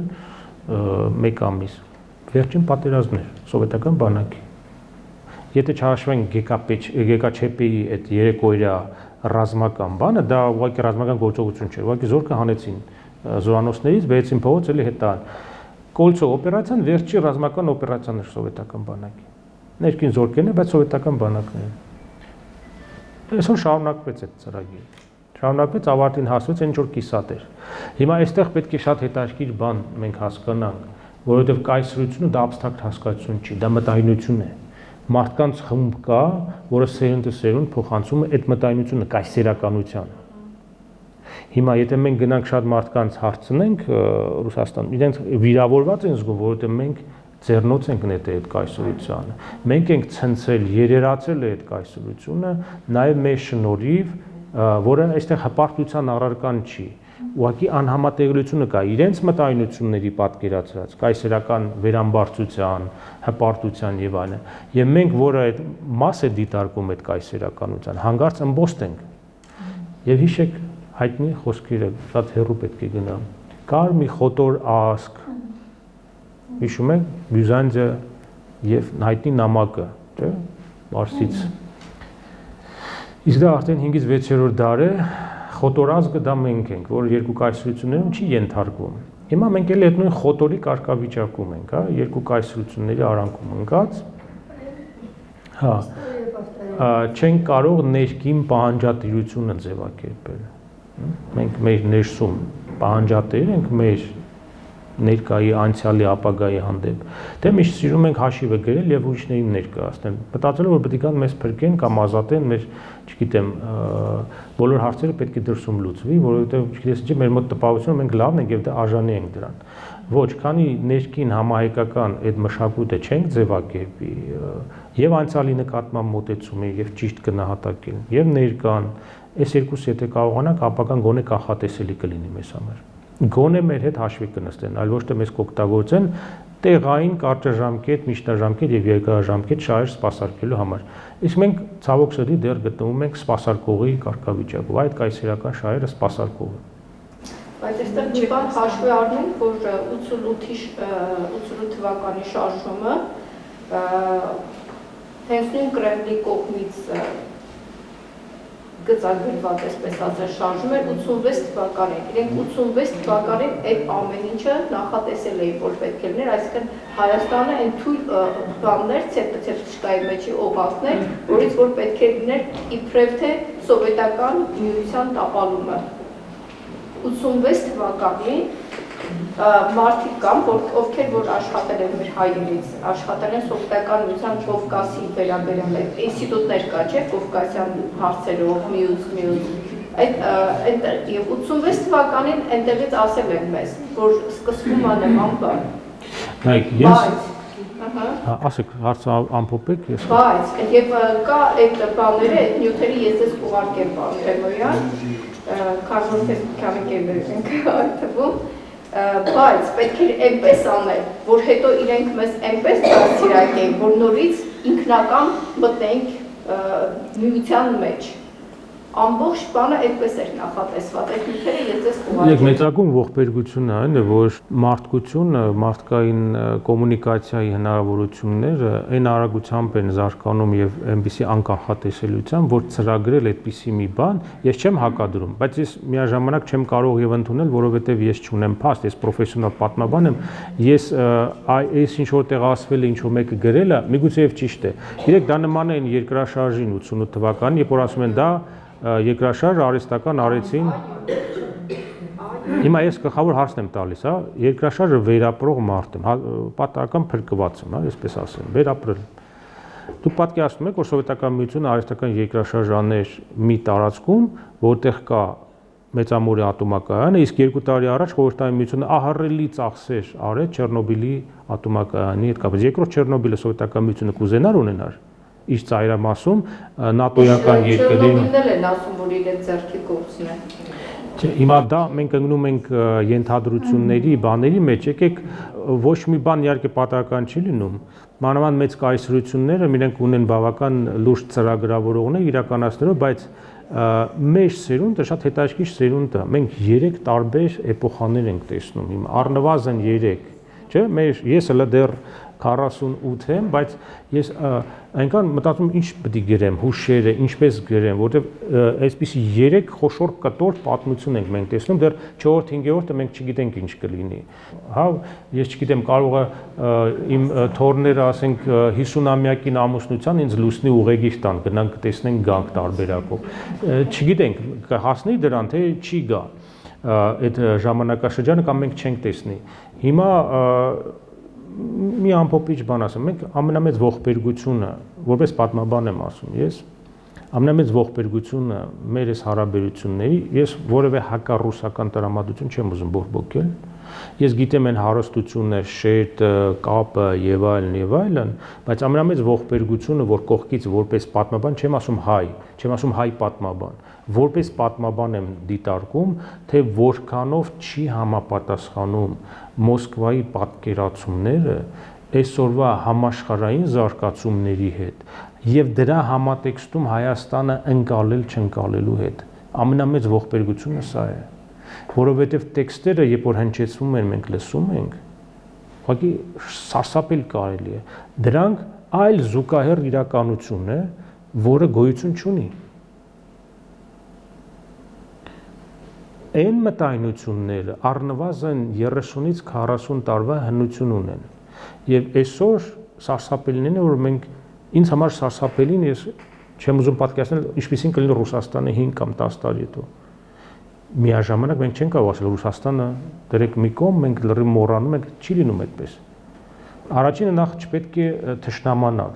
1 ամիս։ Վերջին պատերազմն էր սովետական բանակի։ Եթե չհաշվենք ԳԿՉՊ-ի այդ 3 օրյա ռազմական բանը, դա ուղղակի ռազմական գործողություն չէր, ուղղակի զորքը հանեցին զորանոցներից, բերեցին փողոց, էլի հետ տան։ Կոլցո օպերացիան վերջի ռազմական օպերացիան էր սովետական բանակի։ Ներքին զորքերն են, բայց սովետական բանակն են։ Այսօր շարունակվեց այդ ծրագիրը։ Շարունակվեց, ավարտին հասվեց, ինչ որ կիսատ էր։ Հիմա այստեղ պետք է շատ հետաքրքիր բան մենք հասկանանք, որովհետև կայսրությունը դա абստրակտ հասկացություն չի, դա մտայնություն է։ Մարդկանց խումբ կա, որը սերունդը փոխանցում է այդ մտայնությունը կայսերականության։ Հիմա եթե մենք գնանք շատ մարդկանց հարցնենք Ռուսաստան, իրենց վիրավորված են զգում, որովհետև մենք ձեռնոց ենք նետել այդ կայսրությանը։ Մենք ենք ցնցել, երերացել այդ կայսրությունը, նաև մեր շնորհիվ, որը այստեղ հպարտության առարկան չի։ Ուղղակի անհամատեղելիությունը կա իրենց մտայնությունների պատկերացրած կայսերական վերամբարձության, հպարտության եւ այլն։ Եվ մենք, որը այդ մաս է դիտարկում այդ կայսերականության, հանգարց ըմբոստ ենք։ Եւ հիշեք հայտնի խոսքերը, շատ հեռու պետք է գնամ։ Կար մի խոտոր ասկ, հիշում եք, Բյուզանդիա եւ հայտնի նամակը, չէ՞, Մարսից։ Իսկ դա արդեն 5-ից 6-րդ դար է, խոտորազգը դա մենք ենք, որ երկու կայսրություններում չի ենթարկվում։ Հիմա մենք էլ այդ նույն խոտորի կարգավիճակում ենք, հա, երկու կայսրությունների արանքում ընկած։ Հա։ Չենք կարող ներքին պահանջատիրությունը ձևակերպել։ Մենք մեր ներսում պահանջատեր ենք մեր ներկայի, անցյալի, ապագայի հանդեպ։ Դե միշտ սիրում ենք հաշիվը գրել եւ ուրիշներին ներկայացնել։ Մտածելով որ պետք է մեզ փրկեն կամ ազատեն մեր, չգիտեմ, բոլոր հարցերը պետք է դրսում լուծվի, որովհետեւ չգիտես ինչ մեր մոտ տպավորությունը մենք լավն ենք եւ դա արժանի ենք դրան։ Ոչ, քանի ներքին համահայկական այդ մշակույթը չենք ձևակերպի եւ անցյալի նկատմամբ մոտեցումը եւ ճիշտ գնահատակելն եւ ներկան, այս երկուսը եթե կարողանանք, ապագան գոնե կանխատեսելի կլինի մեզ համար։ Գոնե մեր հետ հաշվի կնստեն, այլ ոչ թե մեզ կօգտագործեն տեղային կարճաժամկետ, միջնաժամկետ եւ երկարաժամկետ շահեր սպասարկելու համար։ Իսկ մենք ցավոք սրտի դեռ գտնվում ենք սպասարկողի կարգավիճակում, այդ կայսերական շահերը սպասարկող են։ Բայց այստեղ մի բան հաշվի առնենք, որ 88 թվականի շարժումը հենց նույն Կրեմլի կողմից գծագրված, այսպես ասած, շարժում էր 86 թվականին։ Իրենք 86 թվականին այդ ամեն ինչը նախատեսել էին, որ պետք է լիներ, այսինքն Հայաստանը այն թույլ բաններ, ցեպ-չկայի մեջի օղակներ, որից որ պետք է լիներ իբրև թե սովետական միության տապալումը։ 86 թվականին մարդիկ կան, ովքեր որ աշխատել են մեր հայերից, աշխատել են սովետական միության Կովկասի վերաբերյալ ինստիտուտներ կա, չէ՞, Կովկասյան հարցերով, միուց, այդ եւ 86 թվականին այնտեղից ասել են մեզ, որ սկսվում է նման բան։ Նայեք, ես ասեք, հարցը ամփոփեք, ես։ Բայց եւ կա այդ բաները, այդ նյութերի ես ձեզ կուղարկեմ Պանտեմոյան, քարոզտեխնիկայի ենք այդ թվում։ Բայց պետք է այնպես անել, որ հետո իրենք մեզ այնպես դարձիրակեն, որ նորից ինքնական մտնենք միության մեջ։ Ամբողջ բանը այդպես էր նախատեսված, այդ նյութերը ես ձեզ կուղարկեմ։ Մեծակում ողբերգությունը այն է, որ մարդկությունը, մարդկային կոմունիկացիայի հնարավորությունները այն արագությամբ են զարգանում եւ այնպիսի անկանխատեսելիությամբ, որ ծրագրել այդպիսի մի բան, ես չեմ հակադրում, բայց ես միաժամանակ չեմ կարող եւ ընդունել, որովհետեւ ես չունեմ փաստ, ես պրոֆեսիոնալ պատմաբան եմ, ես այս ինչ որտեղ ասվել է, ինչ որ մեկը գրել է, միգուցե եւ ճիշտ է։ Իրեք դա նման է այն երկրաշարժին 88 թվականին, երբ որ ասում են դա երկրաշարժ արհեստական արեցին։ Հիմա ես գլխավոր հարցն եմ տալիս, հա, երկրաշարժը վերապրող մարդ եմ, պատահական փրկված եմ, հա, այսպես ասեմ, վերապրել։ Դուք պատկերացնում եք, որ սովետական միությունը արհեստական երկրաշարժ աներ մի տարածքում, որտեղ կա մեծամորի ատոմակայանը, իսկ 2 տարի առաջ Խորհրդային Միությունը ահռելի ծախսեր արեց Չեռնոբիլի ատոմակայանի հետ կապված։ Երկրորդ Չեռնոբիլը Սովետական Միությունը կուզենար ունենար իր ծայրամասում նատոյական երկրին։ Չեռնոբիլն էլ են ասում, որ իրենց ձեռքի գործն է։ Հիմա դա մենք ընկնում ենք ենթադրությունների, բաների մեջ, եկեք ոչ մի բան իհարկե պատահական չի լինում։ Մանավանդ մեծ կայսրությունները իրենք ունեն բավական լուրջ ծրագրավորողներ իրականացնելով, բայց մեր սերունդը շատ հետաքրքիր սերունդ է։ Մենք 3 տարբեր էպոխաներ ենք տեսնում հիմա, առնվազն 3, չէ՞։ Ես հələ դեռ 48 եմ, բայց ես այնքան մտածում ինչ պետք է գրեմ, հուշերը, ինչպես գրեմ, որովհետև այսպիսի 3 խոշոր կտոր պատմություն ենք մենք տեսնում, դեռ 4-րդ, 5-րդը մենք չգիտենք ինչ կլինի։ Հա, ես չգիտեմ, կարող է իմ թորները, ասենք 50-ամյակին ամուսնության ինձ լուսնի ուղեգիր տան, գնանք տեսնենք գանք տարբերակով։ Չգիտենք, կհասնի դրան, թե չի գա այդ ժամանակաշրջանը կամ մենք չենք տեսնի։ Հիմա մի ամփոփիչ բան ասեմ, մենք ամենամեծ ողբերգությունը, որպես պատմաբան եմ ասում, ես ամենամեծ ողբերգությունը մեր այս հարաբերությունների, ես որևէ հակառուսական տրամադրություն չեմ ուզում բորբոքել։ Ես գիտեմ այն հարստություններ, շերտը, կապը եւ այլն, բայց ամենամեծ ողբերգությունը, որ կողքից որպես պատմաբան չեմ ասում հայ, չեմ ասում հայ պատմաբան, որպես պատմաբան եմ դիտարկում, թե որքանով չի համապատասխանում Մոսկվայի պատկերացումները այսօրվա համաշխարհային զարգացումների հետ եւ դրա համատեքստում Հայաստանը ընկալել չընկալելու հետ։ Ամենամեծ ողբերգությունը սա է, որովհետեւ տեքստերը, երբ որ հնչեցվում են, մենք լսում ենք, ուղղակի սարսափել կարելի է։ Դրանք այլ զուգահեռ իրականություն է, որը գոյություն չունի։ Այն մտայնությունները առնվազն 30-ից 40 տարվա հնություն ունեն։ Եվ այսօր սարսափելին է, որ մենք ինձ համար սարսափելին ես չեմ ուզում պատկերացնել, ինչպիսին կլինի Ռուսաստանը 5 կամ 10 տարի հետո։ Միաժամանակ մենք չենք կարող ասել Ռուսաստանը դրեք մի կողմ, մենք լրիվ մոռանում ենք, չի լինում այդպես։ Առաջինը նախ չպետք է թշնամանալ։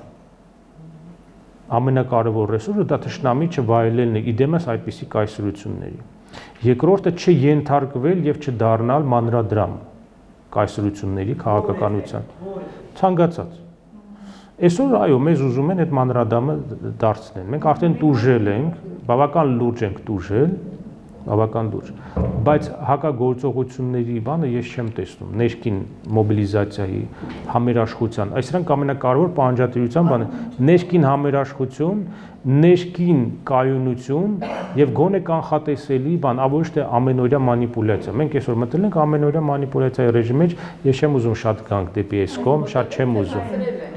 Ամենակարևոր ռեսուրսը դա թշնամի չվայելելն է, իդեմս այդպիսի կայսրությունների։ Երկրորդը չենթարկվել եւ չդառնալ մանրադրամ կայսրությունների քաղաքականության։ Ցանկացած։ Այսօր այո, մեզ ուզում են այդ մանրադրամը դարձնել։ Մենք արդեն տուժել ենք, բավական լուրջ ենք տուժել, բավական լուրջ, բայց հակագործողությունների բանը ես չեմ տեսնում, ներքին մոբիլիզացիայի, համերաշխության, այսրանք ամենակարևոր պահանջատիրության բանը, ներքին համերաշխություն, ներքին կայունություն եւ գոնե կանխատեսելի բան, ոչ թե ամենօրյա մանիպուլյացիա։ Մենք այսօր մտել ենք ամենօրյա մանիպուլյացիայի ռեժիմի մեջ, ես չեմ ուզում շատ գանք դեպի այս կողմ, շատ չեմ ուզում։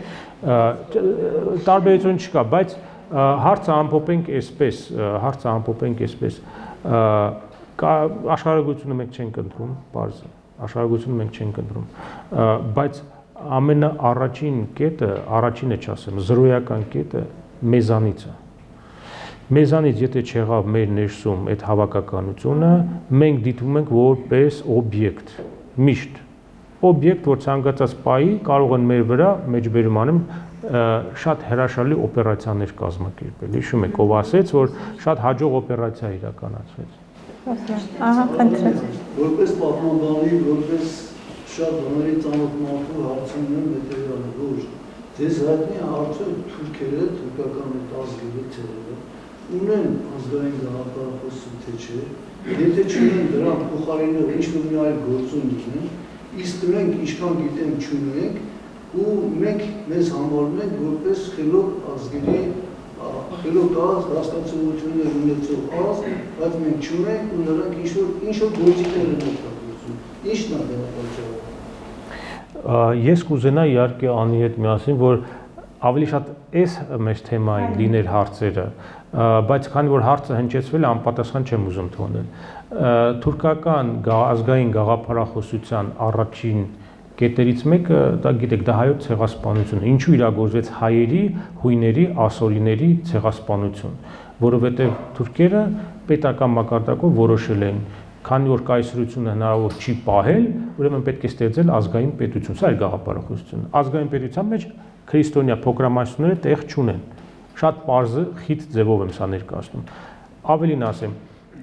Տարբերություն չկա, բայց հարցը ամփոփենք այսպես, աշխարհագրությունը մենք չենք ընտրում, բարձ աշխարհագրությունը մենք չենք ընտրում, բայց ամենաառաջին կետը, առաջինը չասեմ, զրոյական կետը մեզանից է։ Մեզանից եթե չեղավ մեր ներսում այդ հավաքականությունը, մենք դիտվում ենք որպես օբյեկտ, միշտ օբյեկտ, որ ցանկացած պահի կարող են մեր վրա մեջբերում անեմ շատ հրաշալի օպերացիաներ կազմակերպել։ Հիշում եք, ով ասեց, որ շատ հաջող օպերացիա իրականացվեց։ Ահա, խնդրեմ։ Որպես պատմաբանի, որպես շատ բաների ծանոթ մարդու հարցնում եմ հետևյալը, որ ձեզ հայտնի արդյոք թուրքերը, թուրքական այդ ազգերի ցեղերը ունեն ազգային գաղափարախոսություն, թե չէ, եթե չունեն դրան փոխարինող ինչ-որ մի այլ գործում ունեն, իսկ մենք ինչքան գիտենք չունենք, ու մենք մեզ համարում ենք որպես խելոք ազգերի, խելոք հասկացություններ ունեցող ազգ, բայց մենք չունենք ու նրանք ինչ-որ գործիքներ են օգտագործում։ Ի՞նչն է դրա պատճառը։ Ես կուզենայի իհարկե անի հետ միասին, որ ավելի շատ այս մեր թեմային լիներ հարցերը, բայց քանի որ հարցը հնչեցվել է, անպատասխան չեմ ուզում թողնել։ Թուրքական ազգային գաղափարախոսության առաջին կետերից մեկը, դա գիտեք, դա հայոց ցեղասպանությունը։ Ինչու իրագործվեց հայերի, հույների, ասորիների ցեղասպանություն, որովհետև թուրքերը պետական մակարդակով որոշել են, քանի որ կայսրությունը հնարավոր չի պահել, ուրեմն պետք է ստեղծել ազգային պետություն։ Սա է գաղափարախոսությունը։ Ազգային պետության մեջ քրիստոնյա փոքրամասնությունները տեղ չունեն։ Շատ պարզ խիտ ձևով եմ սա ներկայացնում։ Ավելին ասեմ,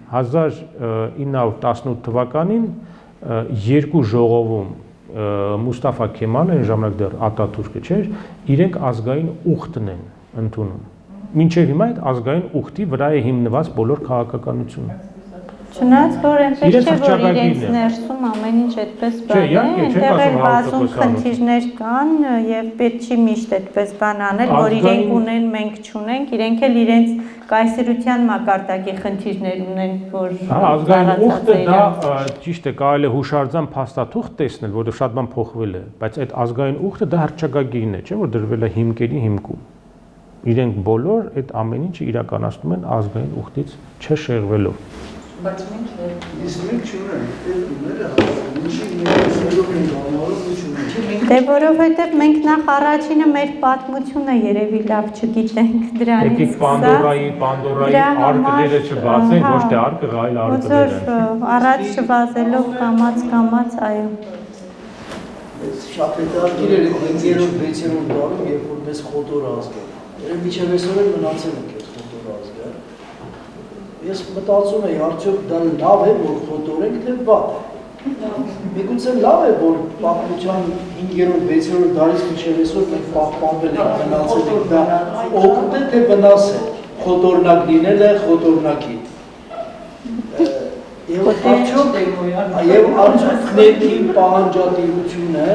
1918 թվականին երկու ժողովում Մուստաֆա Քեմալը այն ժամանակ դեռ Ատաթուրքը չէր, իրենք ազգային ուխտն են ընդունում։ Մինչև հիմա այդ ազգային ուխտի վրա է հիմնված բոլոր քաղաքականությունը։ Չնայած որ այնպես չէ, որ իրենց ներսում ամեն ինչ այդպես բան է, այնտեղ էլ բազում խնդիրներ կան եւ պետք չի միշտ այդպես բան անել, որ իրենք ունեն, մենք չունենք, իրենք էլ իրենց կայսրության մակարդակի խնդիրներ ունեն, որ ազգային ուխտը դա ճիշտ է, կարելի է հուշարձան փաստաթուղթ տեսնել, որը շատ բան փոխվել է, բայց այդ ազգային ուխտը դա հռչակագիրն է, չէ՞ որ դրվել է հիմքերի հիմքում։ Իրենք բոլոր այդ ամեն ինչը իրականացնում են ազգային ուխտից չշեղվելով։ Բայց մենք իսկ մենք չունենք, դերները ինչի մենք ենք համարում չունենք։ Դե որովհետև մենք նախ առաջինը մեր պատմությունը երևի լավ չգիտենք դրանից։ Եկեք Պանդորայի արկղերը չբացենք, ոչ թե արկղ, այլ արկղեր են։ Առաջ չբացելով կամաց, այո։ Շատ հետաքրքիր էր 5-րդ, 6-րդ դարում, երբ որ մեզ խոտոր ազգ էր։ Մինչև այսօր էլ մնացել ենք այդ խոտոր ազգը։ Ես մտածում եի, արդյոք դա լավ է, որ խոտոր ենք, թե վատ է։ Միգուցե լավ է, որ պատմության 5-րդ, 6-րդ դարից մինչև այսօր մենք պահպանվել ենք, մնացել ենք, դա օգուտ է, թե վնաս է, խոտորնակ լինելը խոտորնակի։ Եվ արդյոք ներքին պահանջատիրությունը,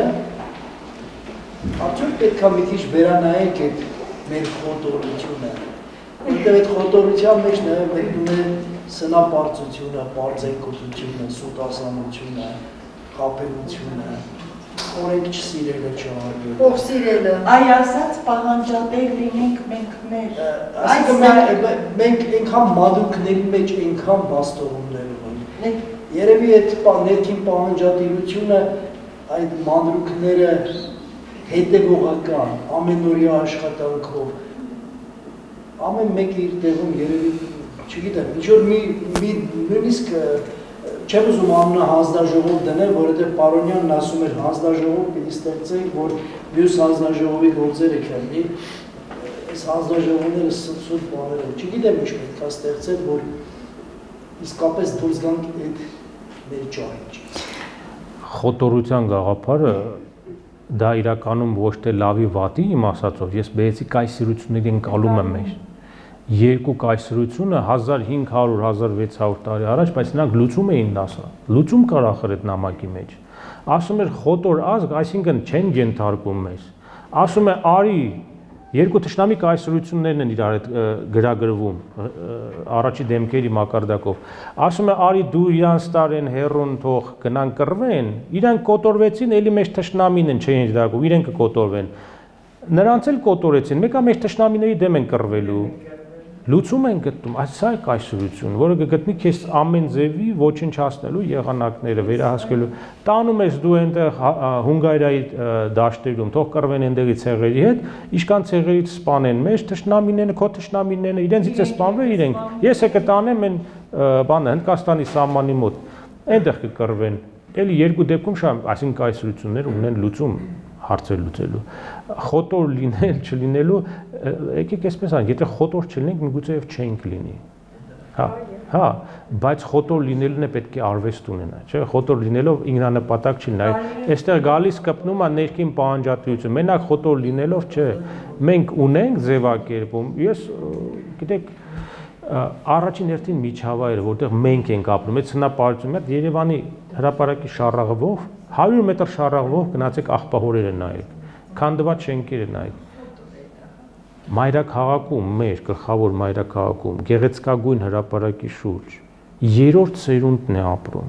արդյոք պետք է մի քիչ վերանայենք այդ մեր խոտորությունը, որտեղ այդ խոտորության մեջ մեկնում է սնապարծությունը, պարծենկոտությունը, սուտասանությունը, խաբերությունը, օրենք չսիրելը չհարգելը։ Ով սիրելը։ Այ ասած պահանջատեր լինենք մենք մեր։ Մենք այնքան մադրուկների մեջ այնքան բաստողումներ ունենք։ Երևի այդ ներքին պահանջատիրությունը, այդ մադրուկները հետևողական, ամենօրյա աշխատանքով, ամեն մեկը իր տեղում երևի, չգիտեմ, ինչ-որ նույնիսկ չեմ ուզում անունը հանձնաժողով դնել, որովհետև Պարոնյանն ասում էր հանձնաժողով պիտի ստեղծենք, որ մյուս հանձնաժողովի գործերը քննի, այս հանձնաժողովները սուտ բաներ են, չգիտեմ ինչ պետք է ստեղծել, որ իսկապես դուրս գանք այդ մեր ճահիճից։ Խոտորության գաղափարը դա իրականում ոչ թե լավի վատի իմ ասածով, ես բերեցի կայսրությունների ընկալում եմ մեր։ Երկու կայսրությունը 1500-1600 տարի առաջ, բայց նրանք լուծում էին դասը, լուծում կար ախր այդ նամակի մեջ։ Ասում էր խոտոր ազգ, այսինքն չեն ենթարկում մեզ։ Ասում է արի, երկու թշնամի կայսրություններն են իրար հետ գրագրվում, առաջի դեմքերի մակարդակով։ Ասում է արի դու իրանց տարեն հերուն թող գնան կռվեն, իրանք կոտորվեցին, էլի մեջ թշնամին են չեն ենթարկում, իրենք կկոտորվեն։ Նրանց էլ կոտորեցին, մեկը մեջ թշնամիների դեմ են կռվելու։ Լուծում են գտնում, սա է կայսրություն, որը կգտնի քեզ ամեն ձևի ոչնչացնելու եղանակները վերահսկելու։ Տանում ես դու այնտեղ Հունգարիայի դաշտերում, թող կռվեն այնտեղի ցեղերի հետ, իշքան ցեղերից սպանեն մեջ, թշնամիները, քո թշնամիները, իրենցից է սպանվել իրենք։ Ես է կտանեմ այն բանը Հնդկաստանի սահմանի մոտ, այնտեղ կկռվեն։ Էլի երկու դեպքում շա, այսինքն կայսրություններ ունեն լուծում հարցեր լուծելու։ Խոտոր լինել, չլինելու, եկեք այսպես անենք, եթե խոտոր չլինենք, միգուցե եւ չենք լինի։ Հա, բայց խոտոր լինելն է պետք է արվեստ ունենա, չէ՞։ Խոտոր լինելով ինքնանպատակ չի լինի։ Այստեղ գալիս կպնում է ներքին պահանջատվություն։ Մենակ խոտոր լինելով, չէ։ Մենք ունենք ձևակերպում։ Ես, գիտեք, առաջին հերթին միջավայրը, որտեղ մենք ենք ապրում, այդ հնապարծում է Երևանի հրապարակի շառավով 100 մետր շառավով գնացեք աղբահորերը նայեք, քանդված շենքերը նայեք։ Մայրաքաղաքում, մեր գլխավոր մայրաքաղաքում, գեղեցկագույն հրապարակի շուրջ 3-րդ սերունդն է ապրում։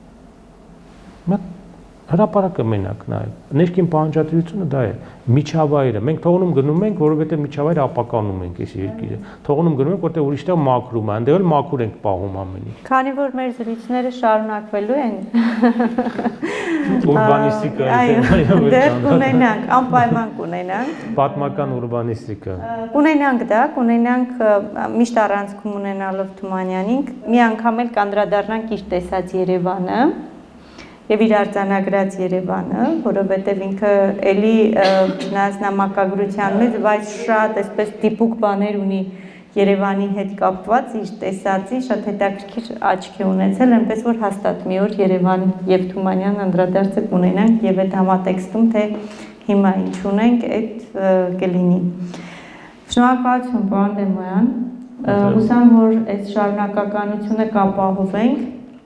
Հրապարակը մենակ նայեք, ներքին պահանջատվությունը դա է, միջավայրը, մենք թողնում գնում ենք, որովհետև միջավայրը ապականում ենք այս երկիրը, թողնում գնում ենք, որտեղ ուրիշտեղ մաքրում է, այնտեղ էլ մաքուր ենք պահում ամեն ինչ։ Քանի որ մեր զրույցները շարունակվելու են, ուրբանիստիկա, դեռ կունենանք, անպայման կունենանք։ Պատմական ուրբանիստիկա։ Կունենանք դա, կունենանք միշտ առանցքում ունենալով Թումանյանին, մի անգամ էլ կանդրադառնանք իր տեսած Երևանը եւ իր արձանագրած Երևանը, որովհետեւ ինքը էլի չնայած նամակագրության մեջ, բայց շատ այսպես դիպուկ բաներ ունի Երևանի հետ կապված իր տեսածի շատ հետաքրքիր աչքի ունեցել, այնպես որ հաստատ մի օր Երևան եւ Թումանյան անդրադարձը կունենանք եւ այդ համատեքստում թե հիմա ինչ ունենք, այդ կլինի։ Շնորհակալություն, պարոն Դեմոյան։ Հուսամ, որ այս շարունակականությունը կապահովենք։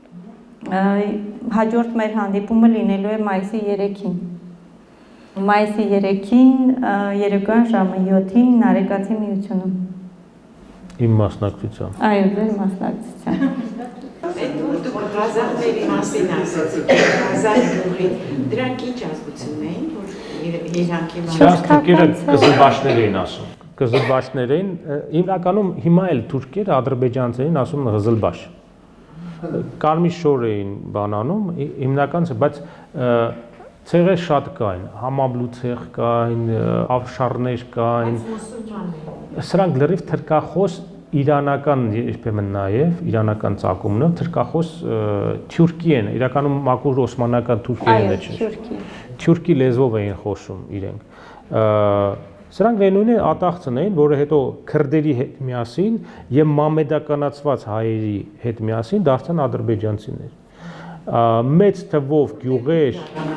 Հաջորդ մեր հանդիպումը լինելու է մայիսի 3-ին։ Մայիսի 3-ին երեկոյան ժամը 7-ին Նարեկացի միությունում։ Իմ մասնակցությամբ։ Այո, ձեր մասնակցությամբ։ Դուք Ղազախների մասին ասացիք, Ղազախ գյուղի, դրանք ինչ ազգություն էին, որ երանքի Սրանք թուրքերը կզլբաշներ էին ասում։ Կզլբաշներ էին, հիմնականում հիմա էլ թուրքերը ադրբեջանցերին ասում են ղզլբաշ։ Կարմիր շոր էին բանանում, հիմնական, բայց ցեղեր շատ կային, համաբլու ցեղ կային, ավշարներ կային։ Սրանք լրիվ թրքախոս իրանական երբեմն նաև իրանական ծագումնով թրքախոս թուրքի են, իրականում մաքուր օսմանական թուրքերն չէ։ Թուրքի լեզվով էին խոսում իրենք։ Սրանք նույնն ատաղցն էին, որը հետո քրդերի հետ միասին եւ մամեդականացված հայերի հետ միասին դարձան ադրբեջանցիներ։ Մեծ թվով գյուղեր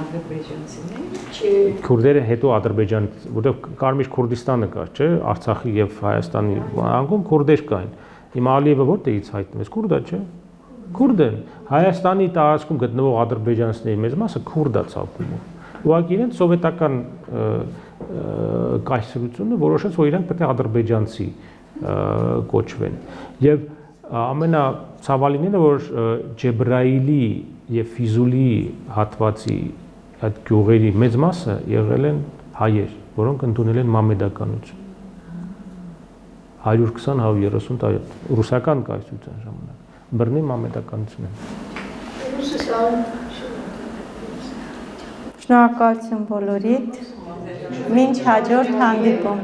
քուրդերը հետո Ադրբեջան, որտեղ Կարմիր Քուրդիստանը կար, չէ, Արցախի եւ Հայաստանի անկում քուրդեր կային։ Հիմա Ալիևը որտեղից հայտնվեց, քուրդ է, չէ։ Քուրդ են։ Հայաստանի տարածքում գտնվող ադրբեջանցիների մեծ մասը քուրդ է ցավում։ Ուղղակի իրենց սովետական կայսրությունը որոշեց, որ իրանք պետք է ադրբեջանցի կոչվեն։ Եվ ամենացավալին է, որ Ջեբրայիլի եւ Ֆիզուլի հատվածի այդ գյուղերի մեծ մասը եղել են հայեր, որոնք ընդունել են մամեդականություն 120-130 տարի ռուսական կայսրության ժամանակ բռնի մամեդականություն են։ Շնորհակալություն բոլորիդ։ Մինչ հաջորդ հանդիպում։